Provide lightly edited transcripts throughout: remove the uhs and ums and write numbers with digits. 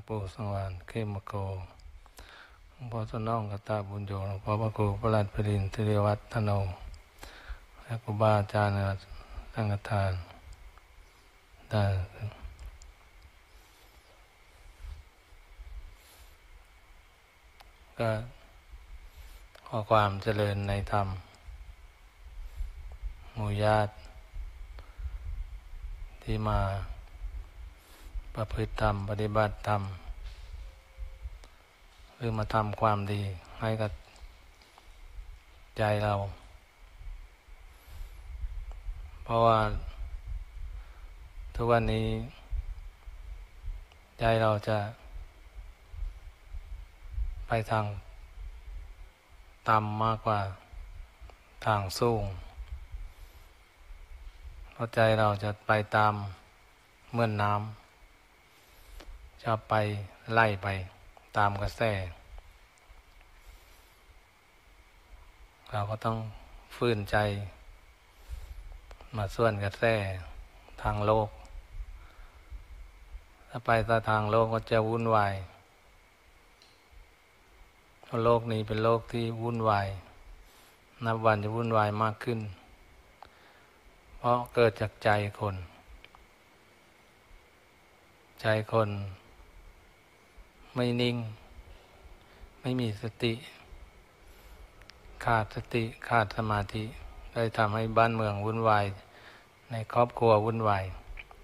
ปู่สังวานเข้มโกหลวงพ่อสนองกตาบุญโยหลวงพ่อพระครูประหลัดปรินทริวัฒโนและครูบาอาจารย์สังฆทานได้ก็ขอความเจริญในธรรมหมู่ญาติที่มาประพฤติธรรมปฏิบัติธรรมหรือมาทำความดีให้กับใจเราเพราะว่าทุกวันนี้ใจเราจะไปทางต่ำมากกว่าทางสูงเพราะใจเราจะไปตามเหมือนน้ำจะไปไล่ไปตามกระแสเราก็ต้องฝืนใจมาส่วนกระแสทางโลกถ้าไปทางโลกก็จะวุ่นวายเพราะโลกนี้เป็นโลกที่วุ่นวายนับวันจะวุ่นวายมากขึ้นเพราะเกิดจากใจคนใจคนไม่นิ่งไม่มีสติขาดสติขาดสมาธิเลยทำให้บ้านเมืองวุ่นวายในครอบครัววุ่นวาย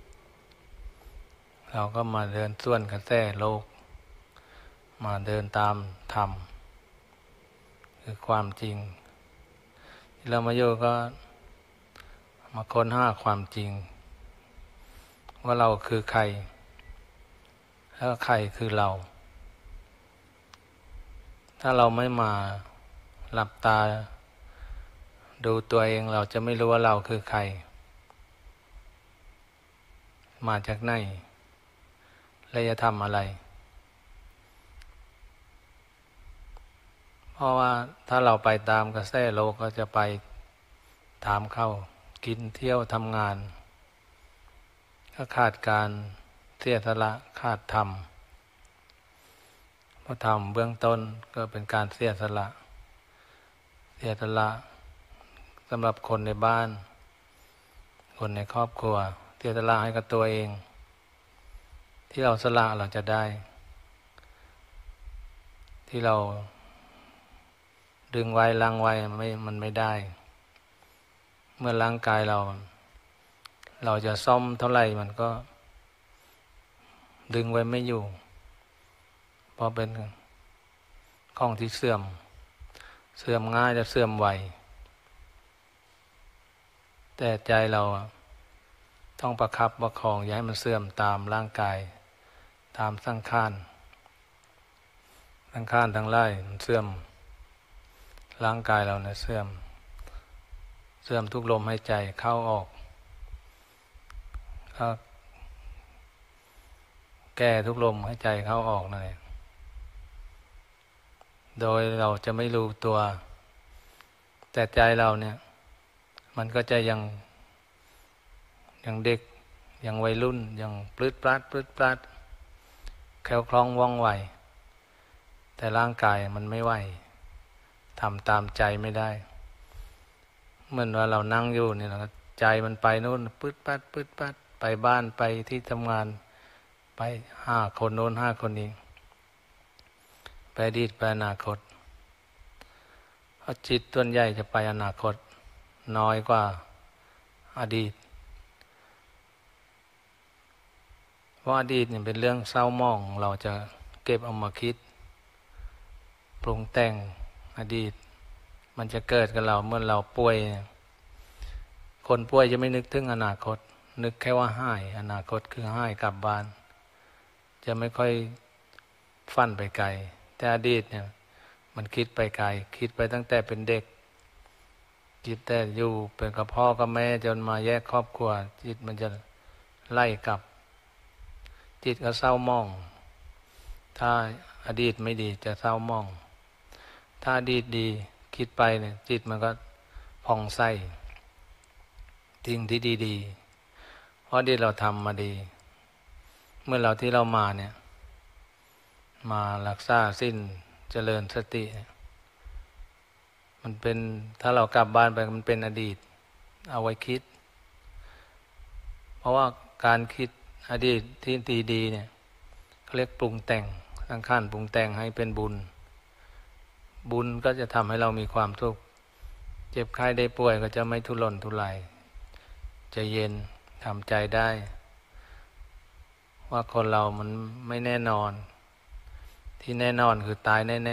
เราก็มาเดินส่วนกระแสโลกมาเดินตามธรรมคือความจริงที่เรามาอยู่ก็มาค้นหาความจริงว่าเราคือใครแล้วใครคือเราถ้าเราไม่มาหลับตาดูตัวเองเราจะไม่รู้ว่าเราคือใครมาจากไหนและจะทำอะไรเพราะว่าถ้าเราไปตามกระแสโลกก็จะไปถามเข้ากินเที่ยวทำงานก็ขาดการเสียสละขาดธรรมเพราะธรรมเบื้องต้นก็เป็นการเสียสละสำหรับคนในบ้านคนในครอบครัวเสียสละให้กับตัวเองที่เราสละเราจะได้ที่เราดึงไว้ลังไว้มันไม่ได้เมื่อร่างกายเราจะซ่อมเท่าไหร่มันก็ดึงไว้ไม่อยู่เพราะเป็นของที่เสื่อมง่ายและเสื่อมไวแต่ใจเราต้องประคับประคองอย่าให้มันเสื่อมตามร่างกายตามสังขารทั้งหลายมันเสื่อมร่างกายเราเนี่ยเสื่อมทุกลมหายใจเข้าออกก็แก้ทุกลมหายใจเข้าออกนั่นเองโดยเราจะไม่รู้ตัวแต่ใจเราเนี่ยมันก็จะยังเด็กยังวัยรุ่นยังปลื้ดปราดแคล่วคล่องว่องไวแต่ร่างกายมันไม่ไหวทำตามใจไม่ได้เหมือนว่าเรานั่งอยู่นี่เราใจมันไปนู่นปลื้ดปราดไปบ้านไปที่ทำงานไป5 คนโน้น5 คนนี้ไปอดีตไปอนาคตเพราะจิตส่วนใหญ่จะไปอนาคตน้อยกว่าอดีตเพราะอดีตเนี่ยเป็นเรื่องเศร้าหมองเราจะเก็บเอามาคิดปรุงแต่งอดีตมันจะเกิดกับเราเมื่อเราป่วยคนป่วยจะไม่นึกถึงอนาคตนึกแค่ว่าหายอนาคตคือหายกลับบ้านจะไม่ค่อยฝันไปไกลแต่อดีตเนี่ยมันคิดไปไกลคิดไปตั้งแต่เป็นเด็กจิตแต่อยู่เป็นกับพ่อกับแม่จนมาแยกครอบครัวจิตมันจะไล่กลับจิตก็เศร้าหมองถ้าอดีตไม่ดีจะเศร้าหมองถ้าอดีตดีคิดไปเนี่ยจิตมันก็ผ่องใสทิ้งที่ดีๆเพราะอดีตเราทำมาดีเมื่อที่เรามาเนี่ยมารักษาสิ้นเจริญสติมันเป็นถ้าเรากลับบ้านไปมันเป็นอดีตเอาไว้คิดเพราะว่าการคิดอดีตที่ดีๆเนี่ยเขาเรียกปรุงแต่งสังขารปรุงแต่งให้เป็นบุญบุญก็จะทำให้เรามีความสุขเจ็บไข้ได้ป่วยก็จะไม่ทุรนทุรายจะเย็นทำใจได้ว่าคนเรามันไม่แน่นอนที่แน่นอนคือตายแน่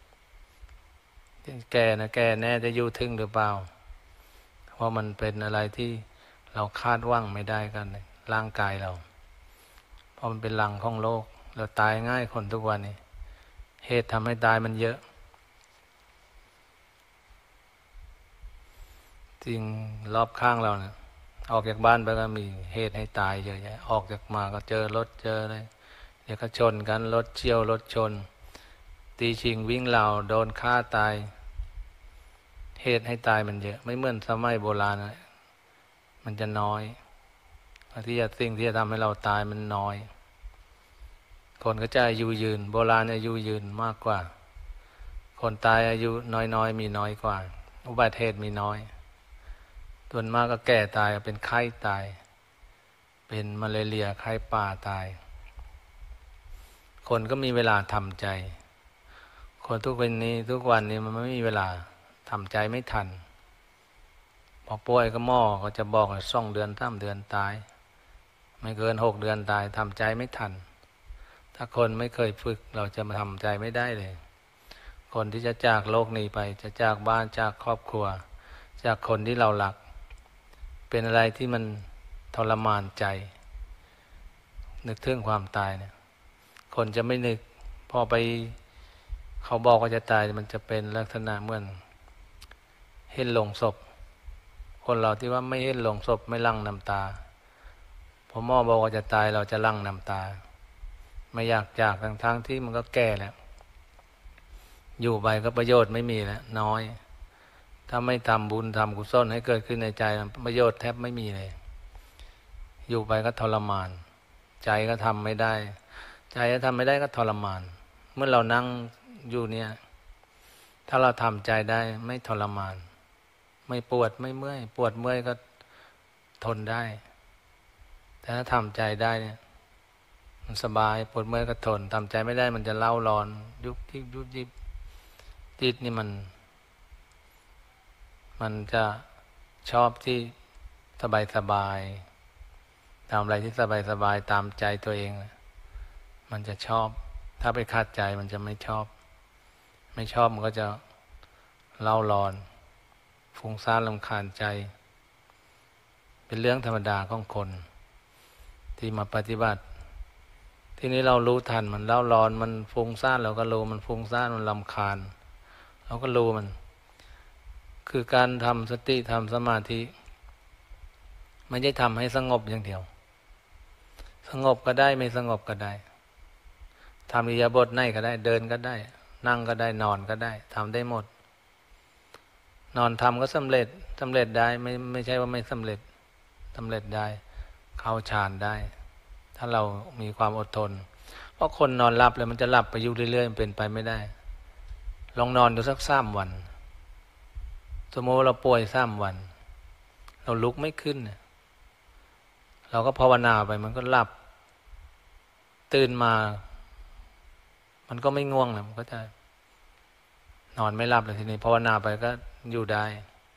ๆแก่นะแก่แน่จะอยู่ถึงหรือเปล่าเพราะมันเป็นอะไรที่เราคาดหวังไม่ได้กันร่างกายเราเพราะมันเป็นหลังของโลกเราตายง่ายคนทุกวันนี้เหตุทำให้ตายมันเยอะจริงรอบข้างเราเนี่ยออกจากบ้านไปก็มีเหตุให้ตายเยอะแยะออกจากมาก็เจอรถเจออะไรเดี๋ยวก็ชนกันรถเฉี่ยวรถชนตีชิงวิ่งเหล่าโดนฆ่าตายเหตุให้ตายมันเยอะไม่เหมือนสมัยโบราณนะมันจะน้อยที่จะสิ่งที่จะทำให้เราตายมันน้อยคนก็จะอายุยืนโบราณอายุยืนมากกว่าคนตายอายุน้อยๆมีน้อยกว่าอุบัติเหตุมีน้อยส่วนมากก็แก่ตายเป็นไข้ตายเป็นมาเลเรียไข้ป่าตายคนก็มีเวลาทำใจคนทุกวันนี้มันไม่มีเวลาทำใจไม่ทันพอป่วยก็หมอก็จะบอกว่า2 เดือน3 เดือนตายไม่เกิน6 เดือนตายทำใจไม่ทันถ้าคนไม่เคยฝึกเราจะมาทำใจไม่ได้เลยคนที่จะจากโลกนี้ไปจะจากบ้านจากครอบครัวจากคนที่เรารักเป็นอะไรที่มันทรมานใจนึกถึงความตายเนี่ยคนจะไม่นึกพอไปเขาบอกว่าจะตายมันจะเป็นลักษณะเหมือนเห็นโลงศพคนเราที่ว่าไม่เห็นโลงศพไม่ลั่งน้ำตาพอหมอบอกว่าจะตายเราจะลั่งน้ำตาไม่อยากจากทั้งที่มันก็แก่แล้วอยู่ไปก็ประโยชน์ไม่มีแล้วน้อยถ้าไม่ทำบุญทำกุศลให้เกิดขึ้นในใจประโยชน์แทบไม่มีเลยอยู่ไปก็ทรมานใจก็ทำไม่ได้ใจก็ทำไม่ได้ก็ทรมานเมื่อเรานั่งอยู่เนี่ยถ้าเราทำใจได้ไม่ทรมานไม่ปวดไม่เมื่อยปวดเมื่อยก็ทนได้แต่ถ้าทำใจได้เนี่ยมันสบายปวดเมื่อยก็ทนทำใจไม่ได้มันจะเล่าร้อนยุบยิบยุบยิบจิตนี่มันจะชอบที่สบายทำอะไรที่สบายตามใจตัวเองมันจะชอบถ้าไปคาดใจมันจะไม่ชอบมันก็จะเล่าร้อนฟุ้งซ่านรำคาญใจเป็นเรื่องธรรมดาของคนที่มาปฏิบัติทีนี้เรารู้ทันมันเล่าร้อนมันฟุ้งซ่านเราก็รู้มันฟุ้งซ่านมันรำคาญเราก็รู้มันคือการทำสติทำสมาธิไม่ใช่ทำให้สงบอย่างเดียวสงบก็ได้ไม่สงบก็ได้ทำอิริยาบถไหนก็ได้เดินก็ได้นั่งก็ได้นอนก็ได้ทำได้หมดนอนทำก็สำเร็จได้ไม่ใช่ว่าไม่สำเร็จได้เข้าฌานได้ถ้าเรามีความอดทนเพราะคนนอนหลับแล้วมันจะหลับไปอยู่เรื่อยๆมันเป็นไปไม่ได้ลองนอนดูสัก3 วันสมมติเราป่วย3 วันเราลุกไม่ขึ้นเราก็ภาวนาไปมันก็หลับตื่นมามันก็ไม่ง่วงแล้วมันก็จะนอนไม่หลับเลยทีนี้ภาวนาไปก็อยู่ได้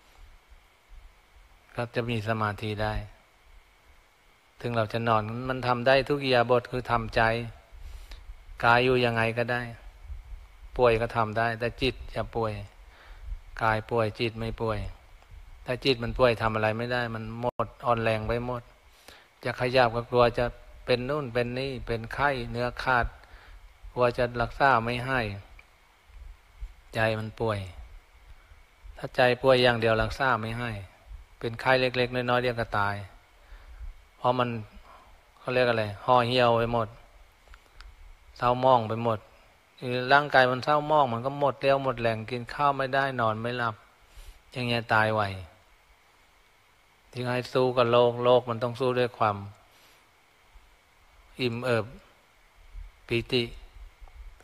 ก็จะมีสมาธิได้ถึงเราจะนอนมันทำได้ทุกอิริยาบถคือทำใจกายอยู่ยังไงก็ได้ป่วยก็ทำได้แต่จิตอย่าป่วยกายป่วยจิตไม่ป่วยถ้าจิตมันป่วยทำอะไรไม่ได้มันหมดอ่อนแรงไปหมดจะขยับก็กลัวจะเป็นนู่นเป็นนี่เป็นไข้เนื้อขาดกลัวจะรักษาไม่ให้ใจมันป่วยถ้าใจป่วยอย่างเดียวรักษาไม่ให้เป็นไข้เล็กๆน้อยๆเดียวก็ตายเพราะมันเขาเรียกอะไรห่อเหี่ยวไปหมดเศร้าหมองไปหมดร่างกายมันเศร้าหมองมันก็หมดเรี่ยวหมดแรงกินข้าวไม่ได้นอนไม่หลับอย่างเงี้ยตายไวที่ให้สู้กับโลกมันต้องสู้ด้วยความอิ่มเอิบปีติ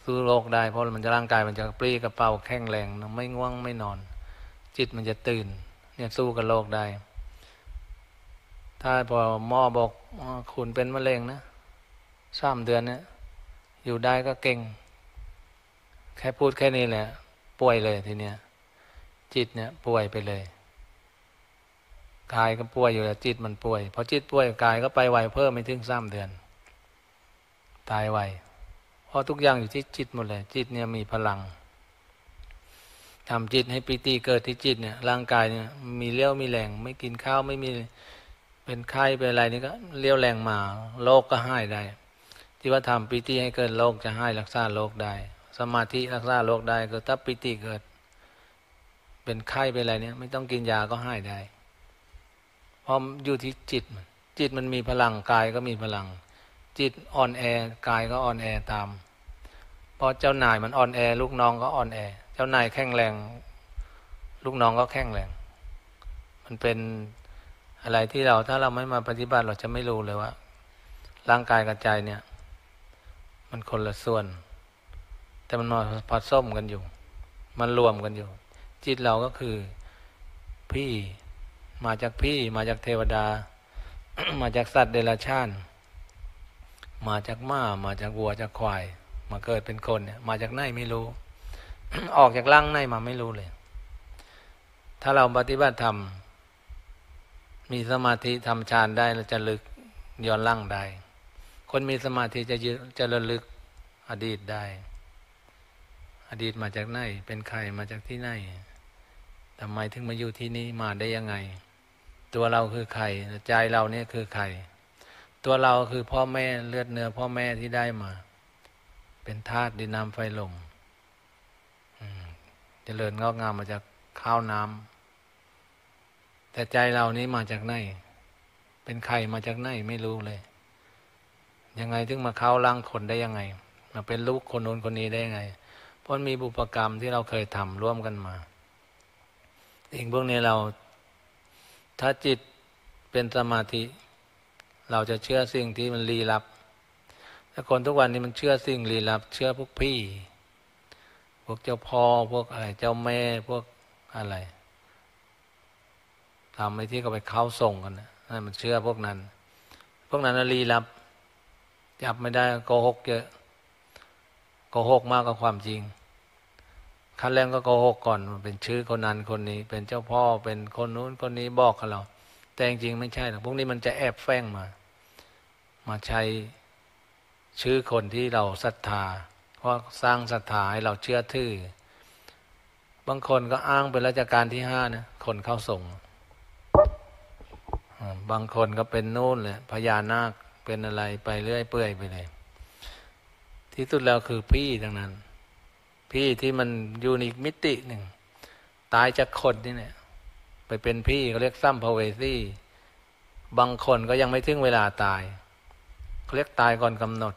สู้โรคได้เพราะมันจะร่างกายมันจะปรี้กระเป๋าแข็งแรงไม่ง่วงไม่นอน จิตมันจะตื่นเนี่ยสู้กับโรคได้ถ้าพอหมอบอกคุณเป็นมะเร็งนะ3 เดือนเนี่ยอยู่ได้ก็เก่งแค่พูดแค่นี้แหละป่วยเลยทีเนี้ยจิตเนี่ยป่วยไปเลยกายก็ป่วยอยู่แล้วจิตมันป่วยพอจิตป่วยกายก็ไปไวเพิ่มไม่ถึง3 เดือนตายไวเพราะทุกอย่างอยู่ที่จิตหมดเลยจิตเนี่ยมีพลังทำจิตให้ปิติเกิดที่จิตเนี่ยร่างกายเนี่ยมีเลี้ยวมีแรงไม่กินข้าวไม่มีเป็นไข้เป็นอะไรนี่ก็เลี้ยวแรงมาโรคก็หายได้ที่ว่าทำปิติให้เกิดโรคจะหายรักษาโรคได้สมาธิรักษาโรคได้ก็ถ้าปิติเกิดเป็นไข้เป็นอะไรเนี่ยไม่ต้องกินยาก็หายได้เพราะอยู่ที่จิตจิตมันมีพลังกายก็มีพลังจิตอ่อนแอกายก็อ่อนแอตามเพราะเจ้านายมันอ่อนแอลูกน้องก็อ่อนแอเจ้านายแข็งแรงลูกน้องก็แข็งแรงมันเป็นอะไรที่เราถ้าเราไม่มาปฏิบัติเราจะไม่รู้เลยว่าร่างกายกับใจเนี่ยมันคนละส่วนแต่มันมาผสมกันอยู่มันรวมกันอยู่จิตเราก็คือพี่มาจากพี่มาจากเทวดา มาจากสัตว์เดรัจฉานมาจากม้ามาจากวัวจากควายมาเกิดเป็นคนเนี่ยมาจากไหนไม่รู้ ออกจากร่างไหนมาไม่รู้เลยถ้าเราปฏิบัติธรรมมีสมาธิทำฌานได้เราจะลึกย้อนหลังได้คนมีสมาธิจะระลึกอดีตได้อดีตมาจากไหนเป็นใครมาจากที่ไหนทำไมถึงมาอยู่ที่นี่มาได้ยังไงตัวเราคือใครใจเราเนี่ยคือใครตัวเราคือพ่อแม่เลือดเนื้อพ่อแม่ที่ได้มาเป็นธาตุดินน้ำไฟลมเจริญงอกงามมาจากข้าวน้ำแต่ใจเรานี้มาจากไหนเป็นใครมาจากไหนไม่รู้เลยยังไงถึงมาเข้าร่างคนได้ยังไงมาเป็นลูกคนโน้นคนนี้ได้ยังไงเพราะมีบุพกรรมที่เราเคยทำร่วมกันมาสิ่งพวกนี้เราถ้าจิตเป็นสมาธิเราจะเชื่อสิ่งที่มันลี้ลับแต่คนทุกวันนี้มันเชื่อสิ่งลี้ลับเชื่อพวกพี่พวกเจ้าพ่อพวกอะไรเจ้าแม่พวกอะไรทำไอ้ที่เขาไปเข้าส่งกันนะนั่นมันเชื่อพวกนั้นลี้ลับจับไม่ได้โกหกเยอะโกหกมากกว่าความจริงขั้นแรกก็โกหกก่อนมันเป็นชื่อคนนั้นคนนี้เป็นเจ้าพ่อเป็นคนนู้นคนนี้บอกกับเราแต่จริงๆไม่ใช่หรอกพวกนี้มันจะแอบแฝงมาใช้ชื่อคนที่เราศรัทธาเพราะสร้างศรัทธาให้เราเชื่อถือบางคนก็อ้างเป็นรัชกาลที่5นะคนเข้าส่งบางคนก็เป็นนู่นเลยพญานาคเป็นอะไรไปเรื่อยเปื่อยไปเลยที่สุดแล้วคือพี่ทั้งนั้นพี่ที่มันอยู่ในอีกมิติหนึ่งตายจากคนนี่เนี่ยไปเป็นพี่เขาเรียกสัมภเวสีบางคนก็ยังไม่ถึงเวลาตายเขาเรียกตายก่อนกำหนด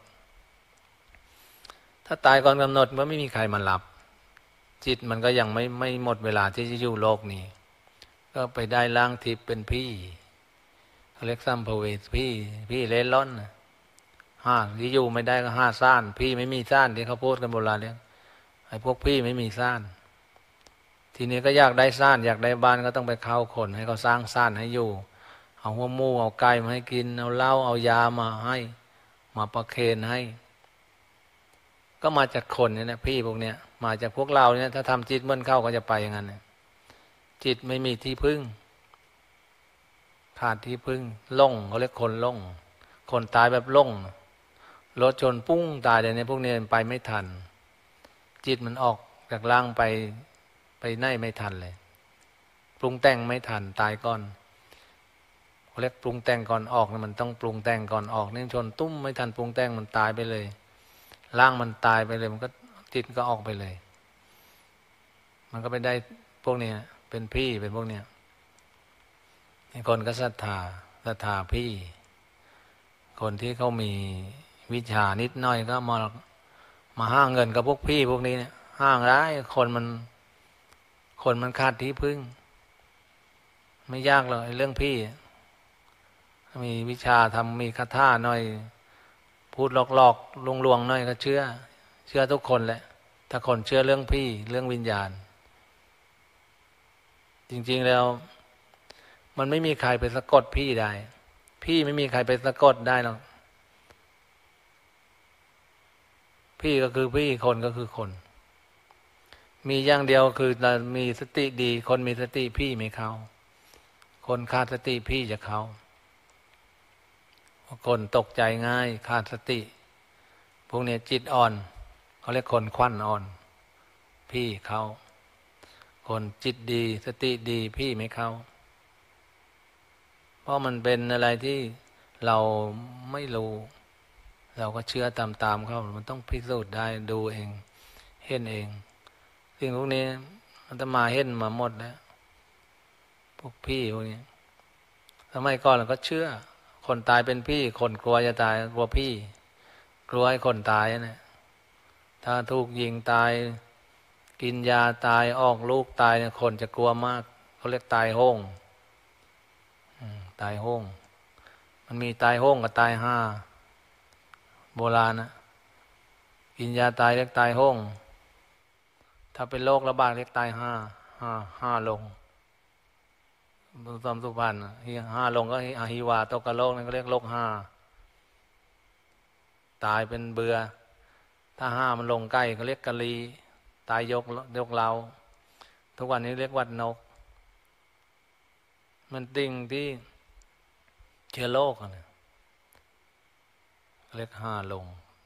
ถ้าตายก่อนกำหนดมันไม่มีใครมารับจิตมันก็ยังไม่หมดเวลาที่จะอยู่โลกนี้ก็ไปได้ร่างทิพย์เป็นพี่เขาเรียกสัมภเวสีพี่เล่ร่อนที่อยู่ไม่ได้ก็5 ซ่านพี่ไม่มีซ่านที่เขาพูดกันโบราณเนี่ยไอ้พวกพี่ไม่มีซ่านทีนี้ก็อยากได้ซ่านอยากได้บ้านก็ต้องไปเข้าคนให้เขาสร้างซ่านให้อยู่เอาหัวหมูเอาไก่มาให้กินเอาเหล้าเอายามาให้มาประเคนให้ก็มาจากคนเนี่ยพี่พวกเนี้ยมาจากพวกเราเนี่ยถ้าทำจิตเมื่อเข้าก็จะไปอย่างนั้นเนี่ยจิตไม่มีที่พึ่งขาดที่พึ่งล่งเขาเรียกคนล่งคนตายแบบล่งรถชนปุ้งตายเดี๋ยวนี้พวกนี้ไปไม่ทันจิตมันออกจากร่างไปไหนไม่ทันเลยปรุงแต่งไม่ทันตายก่อนเขาเรียกปรุงแต่งก่อนออกมันต้องปรุงแต่งก่อนออกนี่ชนตุ้มไม่ทันปรุงแต่งมันตายไปเลยร่างมันตายไปเลยมันก็จิตก็ออกไปเลยมันก็ไปได้พวกนี้เป็นพี่เป็นพวกเนี้ยคนก็ศรัทธาพี่คนที่เขามีวิชานิดหน่อยก็มาห้างเงินกับพวกพี่พวกนี้เนี่ยห้างร้ายคนมันขาดที่พึ่งไม่ยากหรอกเรื่องพี่มีวิชาทำมีคาถาหน่อยพูดหลอกลวงหน่อยก็เชื่อเชื่อทุกคนแหละถ้าคนเชื่อเรื่องพี่เรื่องวิญญาณจริงๆแล้วมันไม่มีใครไปสะกดพี่ได้พี่ไม่มีใครไปสะกดได้หรอกพี่ก็คือพี่คนก็คือคนมีอย่างเดียวคือเรามีสติดีคนมีสติพี่ไม่เข้าคนขาดสติพี่จะเข้าคนตกใจง่ายขาดสติพวกนี้จิตอ่อนเขาเรียกคนควันอ่อนพี่เขาคนจิตดีสติดีพี่ไม่เข้าเพราะมันเป็นอะไรที่เราไม่รู้เราก็เชื่อตามๆเขามันต้องพิสูจน์ได้ดูเองเห็นเองสิ่งพวกนี้อาตมาเห็นมาหมดแล้วพวกพี่พวกนี้สมัยก่อนเราก็เชื่อคนตายเป็นพี่คนกลัวจะตายกลัวพี่กลัวให้คนตายนะถ้าถูกยิงตายกินยาตายออกลูกตายเนี่ยคนจะกลัวมากเขาเรียกตายโห้งตายโห้งมันมีตายโห้งกับตายห้าโบราณนะกินยาตายเรียกตายโห้งถ้าเป็นโรคระบาดเรียกตายห้าลงสมสุพรรณห้าลงก็อหิวาตกโรคนั่นก็เรียกโรคห้าตายเป็นเบื่อถ้าห้ามันลงใกล้เขาเรียกกะลีตายยกเราทุกวันนี้เรียกวัดนกมันติ่งที่เชื้อโรคนะเรียกห้าลง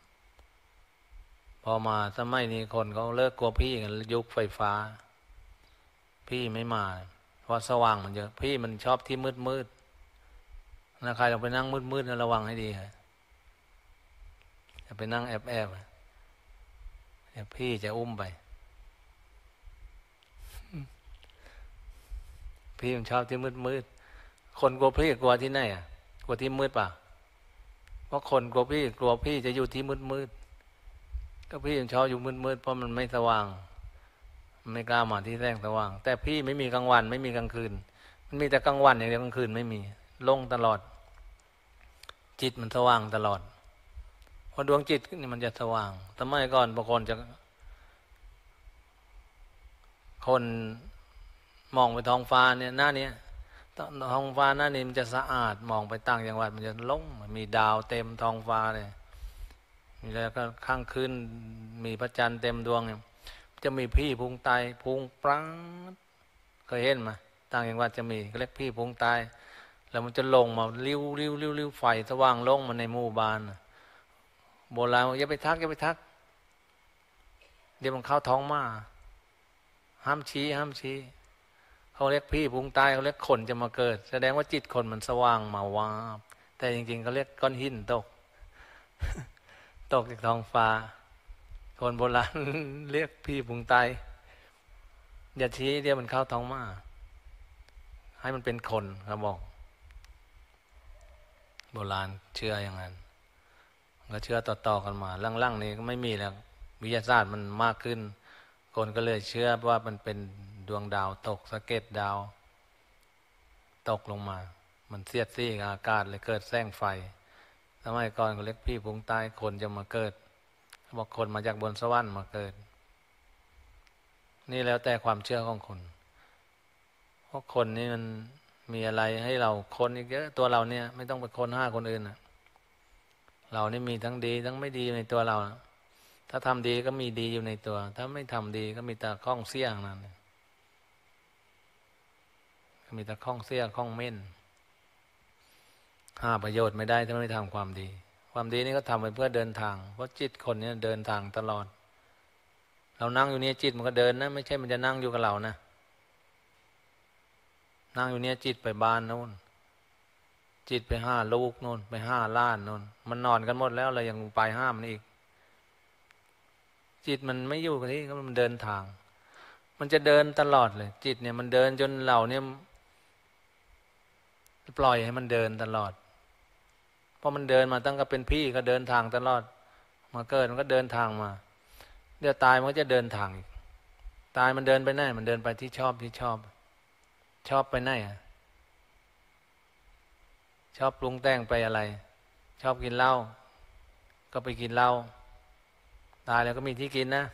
พอมาสมัยนี้คนเขาเลิกกลัวพี่กันยุคไฟฟ้าพี่ไม่มาเพราะสว่างมันเยอะพี่มันชอบที่มืดนะใครลองไปนั่งมืดระวังให้ดีครับอย่าไปนั่งแอบเดี๋ยวพี่จะอุ้มไปพี่มันชอบที่มืดคนกลัวพี่กลัวที่ไหนอ่ะกลัวที่มืดป่ะเพราะคนกลัวพี่จะอยู่ที่มืดก็พี่มันชอบอยู่มืดเพราะมันไม่สว่างไม่กล้ามาที่แสงสว่างแต่พี่ไม่มีกลางวันไม่มีกลางคืนมันมีแต่กลางวันอย่างเดียวกลางคืนไม่มีโล่งตลอดจิตมันสว่างตลอดพอดวงจิตนี่มันจะสว่างสมัยก่อนบางคนจะคนมองไปท้องฟ้าเนี่ยหน้านี้ท้องฟ้าหน้านี้มันจะสะอาดมองไปต่างจังหวัดมันจะโล่งมีดาวเต็มท้องฟ้าเลยมีแล้วก็ข้างคืนมีพระจันทร์เต็มดวงเนี่ยจะมีพี่พุงตายพุงปรังเคยเห็นไหมต่างจังหวัดจะมีเรียกพี่พุงตายแล้วมันจะลงมาริ้วไฟสว่างลงมาในหมู่บ้านโบราณอย่าไปทักเดี๋ยวมันเข้าท้องมาห้ามชี้เขาเรียกพี่พุงตายเขาเรียกคนจะมาเกิดแสดงว่าจิตคนมันสว่างมาวาบแต่จริงๆเขาเรียกก้อนหินตกจากท้องฟ้าคนโบราณเรียกพี่พุงตายอย่าชี้เดี๋ยวมันเข้าท้องมาให้มันเป็นคนเขาบอกโบราณเชื่ออย่างนั้นก็เชื่อต่อกันมาล่างๆนี้ก็ไม่มีแล้ววิทยาศาสตร์มันมากขึ้นคนก็เลยเชื่อว่ามันเป็นดวงดาวตกสะเก็ดดาวตกลงมามันเสียดสีกับอากาศเลยเกิดแสงไฟสมัยก่อนก็เรียกพี่พุงตายคนจะมาเกิดบอกคนมาจากบนสวรรค์มาเกิดนี่แล้วแต่ความเชื่อของคนเพราะคนนี่มันมีอะไรให้เราคนอีกเยอะตัวเราเนี่ยไม่ต้องไปค้นหาคนอื่นนะเรานี่มีทั้งดีทั้งไม่ดีในตัวเรานะถ้าทำดีก็มีดีอยู่ในตัวถ้าไม่ทำดีก็มีแต่ข้องเสี้ยงนั่นก็มีแต่ข้องเสี้ยข้องเม่นหาประโยชน์ไม่ได้ถ้าไม่ทำความดีความดีนี่ก็ทำไปเพื่อเดินทางเพราะจิตคนนี้เดินทางตลอดเรานั่งอยู่เนี่ยจิตมันก็เดินนะไม่ใช่มันจะนั่งอยู่กับเรานะนั่งอยู่เนี่ยจิตไปบ้านโน่นจิตไปห้าลูกโน่นไปห้าล้านโน่นมันนอนกันหมดแล้วเรายังไปห้ามันอีกจิตมันไม่อยู่กับที่ก็มันเดินทางมันจะเดินตลอดเลยจิตเนี่ยมันเดินจนเราเนี่ยปล่อยให้มันเดินตลอดเพราะมันเดินมาตั้งแต่เป็นพี่ก็เดินทางตลอดมาเกิดมันก็เดินทางมาเดี๋ยวตายมันก็จะเดินทางอีกตายมันเดินไปไหนมันเดินไปที่ชอบไปไหนอ่ะชอบปรุงแต่งไปอะไรชอบกินเหล้าก็ไปกินเหล้าตายแล้วก็มีที่กินนะ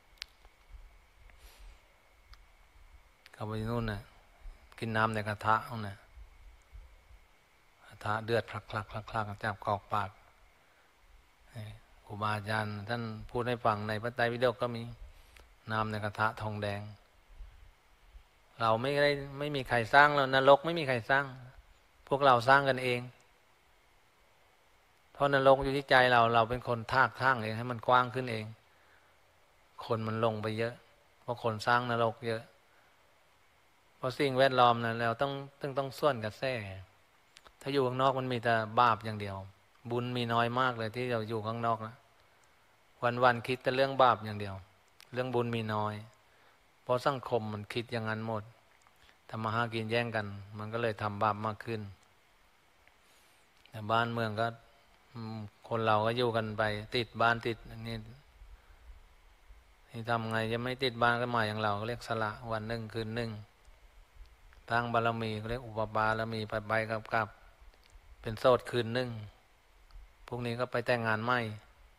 เข้าไปนู่นน่ะกินน้ำในกระทะนู่นน่ะกระทะเดือดพลักจับกอกปากครูบาอาจารย์ท่านพูดให้ฟังในพระไตรปิฎกก็มีน้ำในกระทะทองแดงเราไม่มีใครสร้างแล้วนรกไม่มีใครสร้างพวกเราสร้างกันเองเพราะนรกอยู่ที่ใจเราเป็นคนทากข้างเองให้มันกว้างขึ้นเองคนมันลงไปเยอะเพราะคนสร้างนรกเยอะเพราะสิ่งแวดล้อมนะเราต้องส่วนกับแท้ถ้าอยู่ข้างนอกมันมีแต่บาปอย่างเดียวบุญมีน้อยมากเลยที่เราอยู่ข้างนอกนะวันคิดแต่เรื่องบาปอย่างเดียวเรื่องบุญมีน้อยเพราะสังคมมันคิดอย่างนั้นหมดทำมาหากินแย่งกันมันก็เลยทำบาปมากขึ้นแต่บ้านเมืองก็คนเราก็อยู่กันไปติดบ้านติดนี่ทำไงจะไม่ติดบ้านก็มาอย่างเราก็เรียกสละวันหนึ่งคืนหนึ่งตั้งบารมีก็เรียกอุปบารมีไปกับเป็นโสดคืนหนึ่งพวกนี้ก็ไปแต่งงานใหม่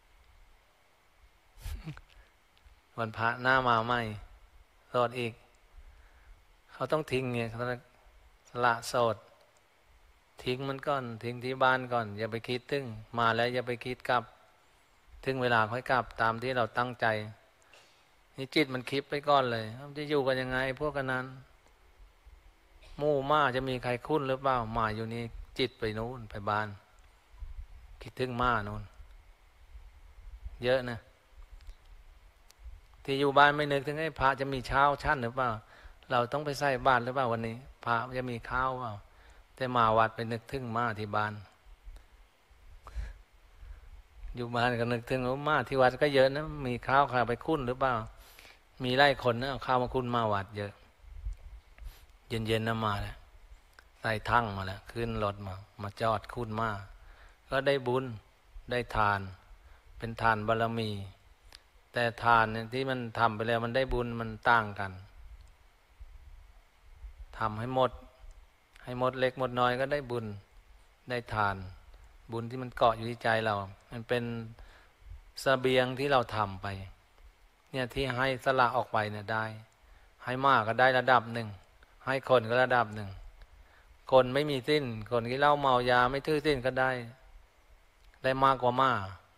วันพระหน้ามาใหม่โสดอีกเขาต้องทิ้งไงเขาสละโสดทิ้งมันก่อนทิ้งที่บ้านก่อนอย่าไปคิดถึงมาแล้วอย่าไปคิดกลับถึงเวลาค่อยกลับตามที่เราตั้งใจนี่จิตมันคิดไปก่อนเลยจะอยู่กันยังไงพวกกันนั้นหมู่ม่าจะมีใครคุ้นหรือเปล่ามาอยู่นี่จิตไปนู้นไปบ้านคิดถึงม่านู้นเยอะนะที่อยู่บ้านไม่นึกถึงไอ้พระจะมีเช้าชั้นหรือเปล่าเราต้องไปใส่บาตรหรือเปล่าวันนี้พระจะมีข้าวเปล่าแต่มาวัดไปนึกถึงม่าที่บ้านอยู่บ้านก็นึกถึงว่าม่าที่วัดก็เยอะนะมีข้าวไปคุ้นหรือเปล่ามีไล่คนนะเอาข้าวมาคุ้นมาวัดเยอะเย็นๆนะมาแล้วใส่ทั้งมาแล้วขึ้นรถมาจอดคุ้นมาก็ได้บุญได้ทานเป็นทานบารมีแต่ทานเนี่ยที่มันทำไปแล้วมันได้บุญมันต่างกันทำให้หมดเล็กหมดน้อยก็ได้บุญได้ทานบุญที่มันเกาะอยู่ที่ใจเรามันเป็นเสบียงที่เราทำไปเนี่ยที่ให้สละออกไปเนี่ยได้ให้มากก็ได้ระดับหนึ่งให้คนก็ระดับหนึ่งคนไม่มีสิ้นคนที่เหล้าเมายาไม่ทื่อสิ้นก็ได้มากกว่ามา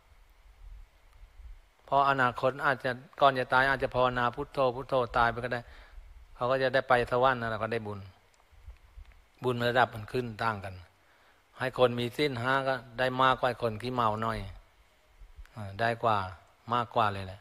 เพราะอนาคตอาจจะก่อนจะตายอาจจะภาวนาพุทโธตายไปก็ได้เขาก็จะได้ไปสวรรค์นะเราก็ได้บุญระดับมันขึ้นต่างกันให้คนมีสิ้น5ก็ได้มากกว่าคนที่เมาหน่อยได้กว่ามากกว่าเลยแหละ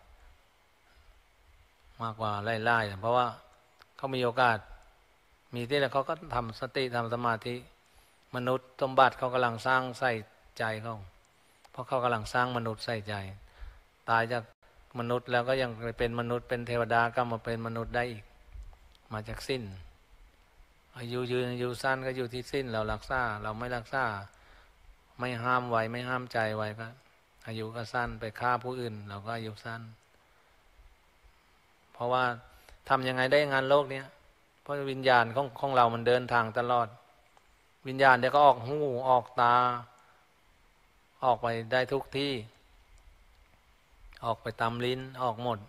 มากกว่าไล่ๆเพราะว่าเขามีโอกาสมีที่แล้วเขาก็ทำสติทำสมาธิมนุษย์สมบัติเขากำลังสร้างใส่ใจเขาเพราะเขากำลังสร้างมนุษย์ใส่ใจตายจากมนุษย์แล้วก็ยังเป็นมนุษย์เป็นเทวดาก็มาเป็นมนุษย์ได้อีกมาจากสิ้นอายุยืนอายุสั้นก็อยู่ที่สิ้นเรารักษาเราไม่รักษาไม่ห้ามไว้ไม่ห้ามใจไว้ก็อายุก็สั้นไปฆ่าผู้อื่นเราก็อายุสั้นเพราะว่าทำยังไงได้งานโลกเนี้ยเพราะวิญญาณของเรามันเดินทางตลอดวิญญาณเดี๋ยวก็ออกหูออกตาออกไปได้ทุกที่ออกไปตามลิ้นออกหมด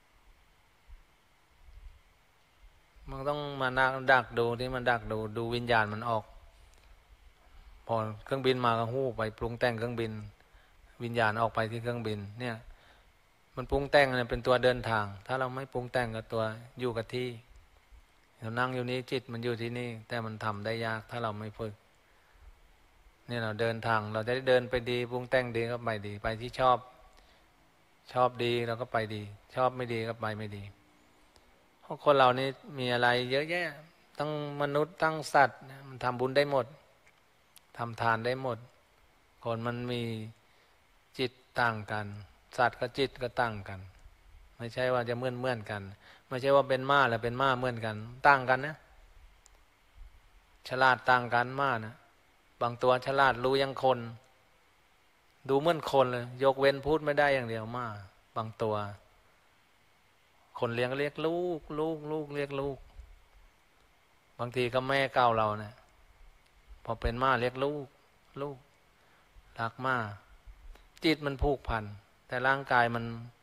มันต้องมาดักดูที่มันดักดูวิญญาณมันออกพอเครื่องบินมาก็หู้ไปปรุงแต่งเครื่องบินวิญญาณออกไปที่เครื่องบินเนี่ยมันปรุงแต่งเนี่ยเป็นตัวเดินทางถ้าเราไม่ปรุงแต่งกับตัวอยู่กับที่เรานั่งอยู่นี้จิตมันอยู่ที่นี่แต่มันทำได้ยากถ้าเราไม่ฝึกเนี่ยเราเดินทางเราจะได้เดินไปดีปรุงแต่งดีก็ไปดีไปที่ชอบดีเราก็ไปดีชอบไม่ดีก็ไปไม่ดีเพราะคนเรานี่มีอะไรเยอะแยะทั้งมนุษย์ทั้งสัตว์มันทำบุญได้หมดทำทานได้หมดคนมันมีจิตต่างกันสัตว์ก็จิตก็ต่างกันไม่ใช่ว่าจะเหมือนกันไม่ใช่ว่าเป็นม้าแล้วเป็นม้าเหมือนกันต่างกันนะฉลาดต่างกันม้านะบางตัวฉลาดรู้ยังคนดูเหมือนคนเลยยกเว้นพูดไม่ได้อย่างเดียวม้าบางตัวคนเลี้ยงเรียกลูกเรียกลูกบางทีก็แม่เก่าเราเนี่ยพอเป็นม้าเรียกลูกรักม้าจิตมันผูกพันแต่ร่างกายมัน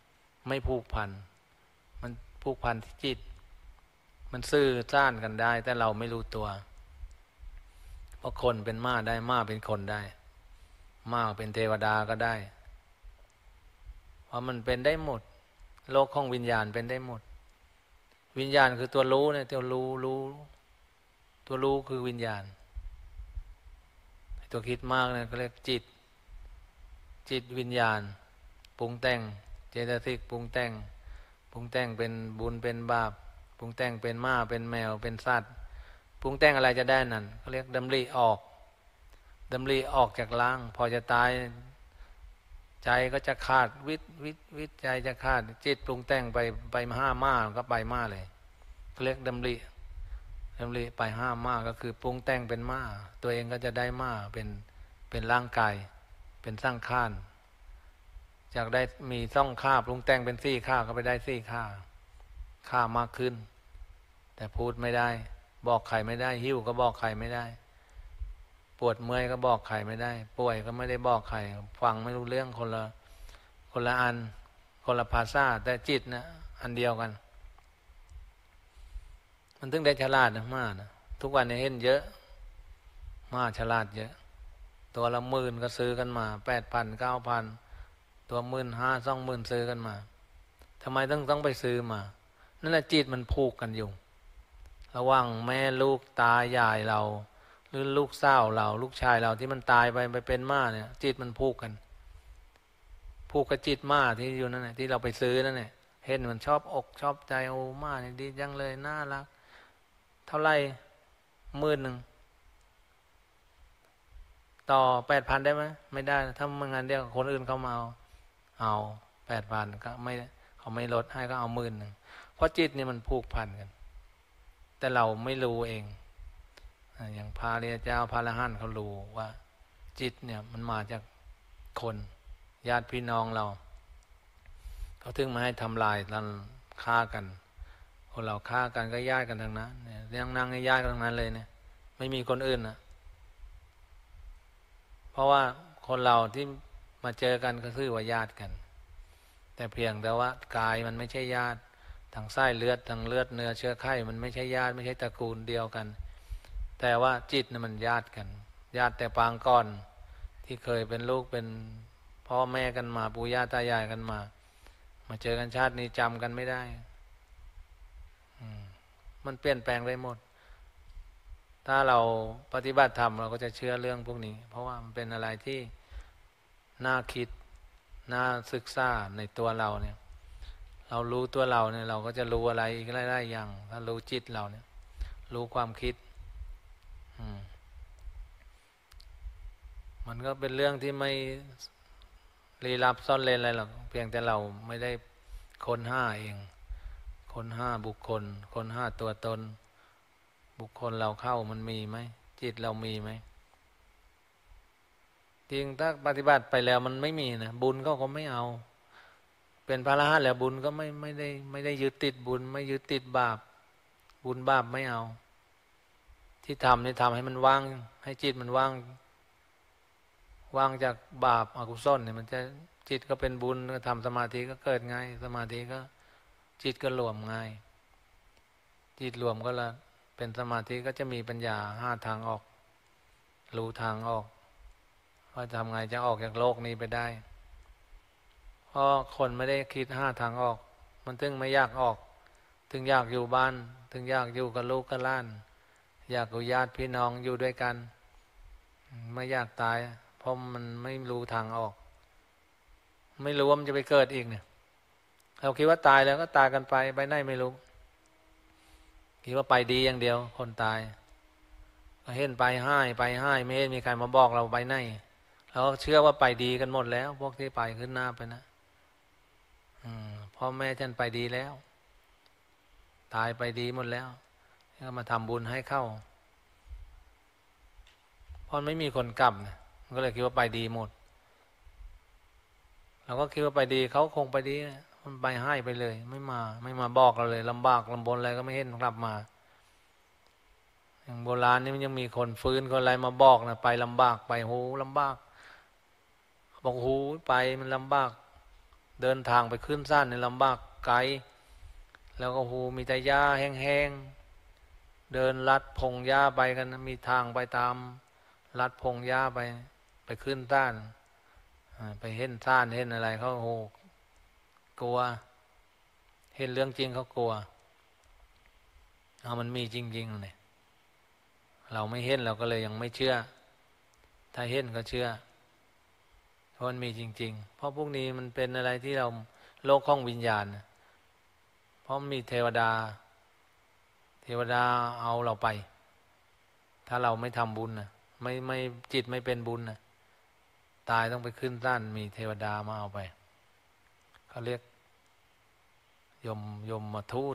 ไม่ผูกพันมันผูกพันที่จิตมันซื่อซ่านกันได้แต่เราไม่รู้ตัวเพราะคนเป็นม้าได้ม้าเป็นคนได้ม้าเป็นเทวดาก็ได้เพราะมันเป็นได้หมดโลกของวิญญาณเป็นได้หมดวิญญาณคือตัวรู้เนี่ยตัวรู้ตัวรู้คือวิญญาณตัวคิดมากเนี่ยก็เรียกจิตวิญญาณปรุงแต่งเจตสิกปรุงแต่งเป็นบุญเป็นบาปปรุงแต่งเป็นม้าเป็นแมวเป็นสัตว์ปรุงแต่งอะไรจะได้นั่นเขาเรียกดำริออกจากร่างพอจะตายใจก็จะขาดวิตใจจะขาดจิตปรุงแต่งไปห้าม้าก็ไปม้าเลยเขาเรียกดำริไปห้าม้าก็คือปรุงแต่งเป็นม้าตัวเองก็จะได้ม้าเป็นร่างกายเป็นสร้างข้านจากได้มีซ่องข้าปรุงแต่งเป็นสี่ข้าก็ไปได้สี่ข้ามากขึ้นแต่พูดไม่ได้บอกใครไม่ได้หิ้วก็บอกใครไม่ได้ปวดเมื่อยก็บอกใครไม่ได้ป่วยก็ไม่ได้บอกใครฟังไม่รู้เรื่องคนละอันคนละภาษาแต่จิตนะอันเดียวกันมันถึงได้ฉลาดนะม้านะทุกวันนี้เห็นเยอะม้าฉลาดเยอะตัวละ10,000ก็ซื้อกันมา8,000 9,000ตัว15,000 20,000ซื้อกันมาทำไมต้องไปซื้อมานั่นแหละจิตมันผูกกันอยู่ระหว่างแม่ลูกตายายเราหรือลูกสาวเราลูกชายเราที่มันตายไปเป็นม้าเนี่ยจิตมันผูกกันผูกกับจิตม้าที่อยู่นั่นแหละที่เราไปซื้อนั่นแหละเห็นมันชอบอกใจโอ้ม้านี่ดีจังเลยน่ารักเท่าไร10,000ต่อ8,000ได้ไหมไม่ได้ถ้ามันงานเดียวคนอื่นเขามาเอา8,000ก็ไม่เขาไม่ลดให้ก็เอา10,000เพราะจิตนี่มันผูกพันกันแต่เราไม่รู้เองอย่างพระเรียเจ้าพระอรหันต์เขารู้ว่าจิตเนี่ยมันมาจากคนญาติพี่น้องเราเขาถึงมาให้ทำลายแล้วฆ่ากันคนเราฆ่ากันก็ญาติกันทั้งนั้นเนี่ยนั่งญาติกันทั้งนั้นเลยเนี่ยไม่มีคนอื่นนะเพราะว่าคนเราที่มาเจอกันก็คือว่าญาติกันแต่เพียงแต่ว่ากายมันไม่ใช่ญาติทางไส้เลือดทางเลือดเนื้อเชื้อไขมันไม่ใช่ญาติไม่ใช่ตระกูลเดียวกันแต่ว่าจิตมันญาติกันญาติแต่ปางก่อนที่เคยเป็นลูกเป็นพ่อแม่กันมาปู่ย่าตายายกันมาเจอกันชาตินี้จำกันไม่ได้มันเปลี่ยนแปลงได้หมดถ้าเราปฏิบัติธรรมเราก็จะเชื่อเรื่องพวกนี้เพราะว่ามันเป็นอะไรที่น่าคิดน่าศึกษาในตัวเราเนี่ยเรารู้ตัวเราเนี่ยเราก็จะรู้อะไรอีกหลายๆอย่างถ้ารู้จิตเราเนี่ยรู้ความคิดมันก็เป็นเรื่องที่ไม่ลี้ลับซ่อนเร้นอะไรหรอกเพียงแต่เราไม่ได้ค้นหาเองค้นหาบุคคลค้นหาตัวตนบุคคลเราเข้ามันมีไหมจิตเรามีไหมจริงถ้าปฏิบัติไปแล้วมันไม่มีนะบุญก็ไม่เอาเป็นพระอรหันต์แล้วบุญก็ไม่ได้ยึดติดบุญไม่ยึดติดบาปบุญบาปไม่เอาที่ทำนี่ทำให้มันว่างให้จิตมันว่างจากบาปอกุศลเนี่ยมันจะจิตก็เป็นบุญทำสมาธิก็เกิดง่ายสมาธิก็จิตก็รวมง่ายจิตรวมก็ละเป็นสมาธิก็จะมีปัญญา5 ทางออกรู้ทางออกว่าทำไงจะออกจากโลกนี้ไปได้เพราะคนไม่ได้คิด5 ทางออกมันถึงไม่อยากออกถึงอยากอยู่บ้านถึงอยากอยู่กับลูกกับหลานอยากกับญาติพี่น้องอยู่ด้วยกันไม่อยากตายเพราะมันไม่รู้ทางออกไม่รู้ว่ามันจะไปเกิดอีกเนี่ยเราคิดว่าตายแล้วก็ตายกันไปไหนไม่รู้คิดว่าไปดีอย่างเดียวคนตายก็เห็นไปให้ไม่เห็นมีใครมาบอกเราไปไหนเราเชื่อว่าไปดีกันหมดแล้วพวกที่ไปขึ้นหน้าไปนะพ่อแม่ฉันไปดีแล้วตายไปดีหมดแล้วก็มาทำบุญให้เข้าเพราะไม่มีคนกลับนะก็เลยคิดว่าไปดีหมดเราก็คิดว่าไปดีเขาคงไปดีนะมันไปให้ไปเลยไม่มาบอกเราเลยลำบากลำบนอะไรก็ไม่เห็นกลับมาอย่างโบราณนี่มันยังมีคนฟื้นคนอะไรมาบอกนะไปลำบากไปโหลำบากบอกโหไปมันลำบากเดินทางไปขึ้นซ่านในลำบากไกลแล้วก็มีแต่หญ้าแห้งๆเดินลัดพงหญ้าไปกันมีทางไปตามลัดพงหญ้าไปขึ้นซ่านไปเห็นซ่านเห็นอะไรเขากลัวเห็นเรื่องจริงเขากลัวมันมีจริงๆเลยเราไม่เห็นเราก็เลยยังไม่เชื่อถ้าเห็นก็เชื่อเพราะมันมีจริงๆเพราะพวกนี้มันเป็นอะไรที่เราโลกของวิญญาณเพราะมีเทวดาเอาเราไปถ้าเราไม่ทำบุญนะไม่จิตไม่เป็นบุญนะตายต้องไปขึ้นซ่านมีเทวดามาเอาไปเขาเรียกยมมาทูต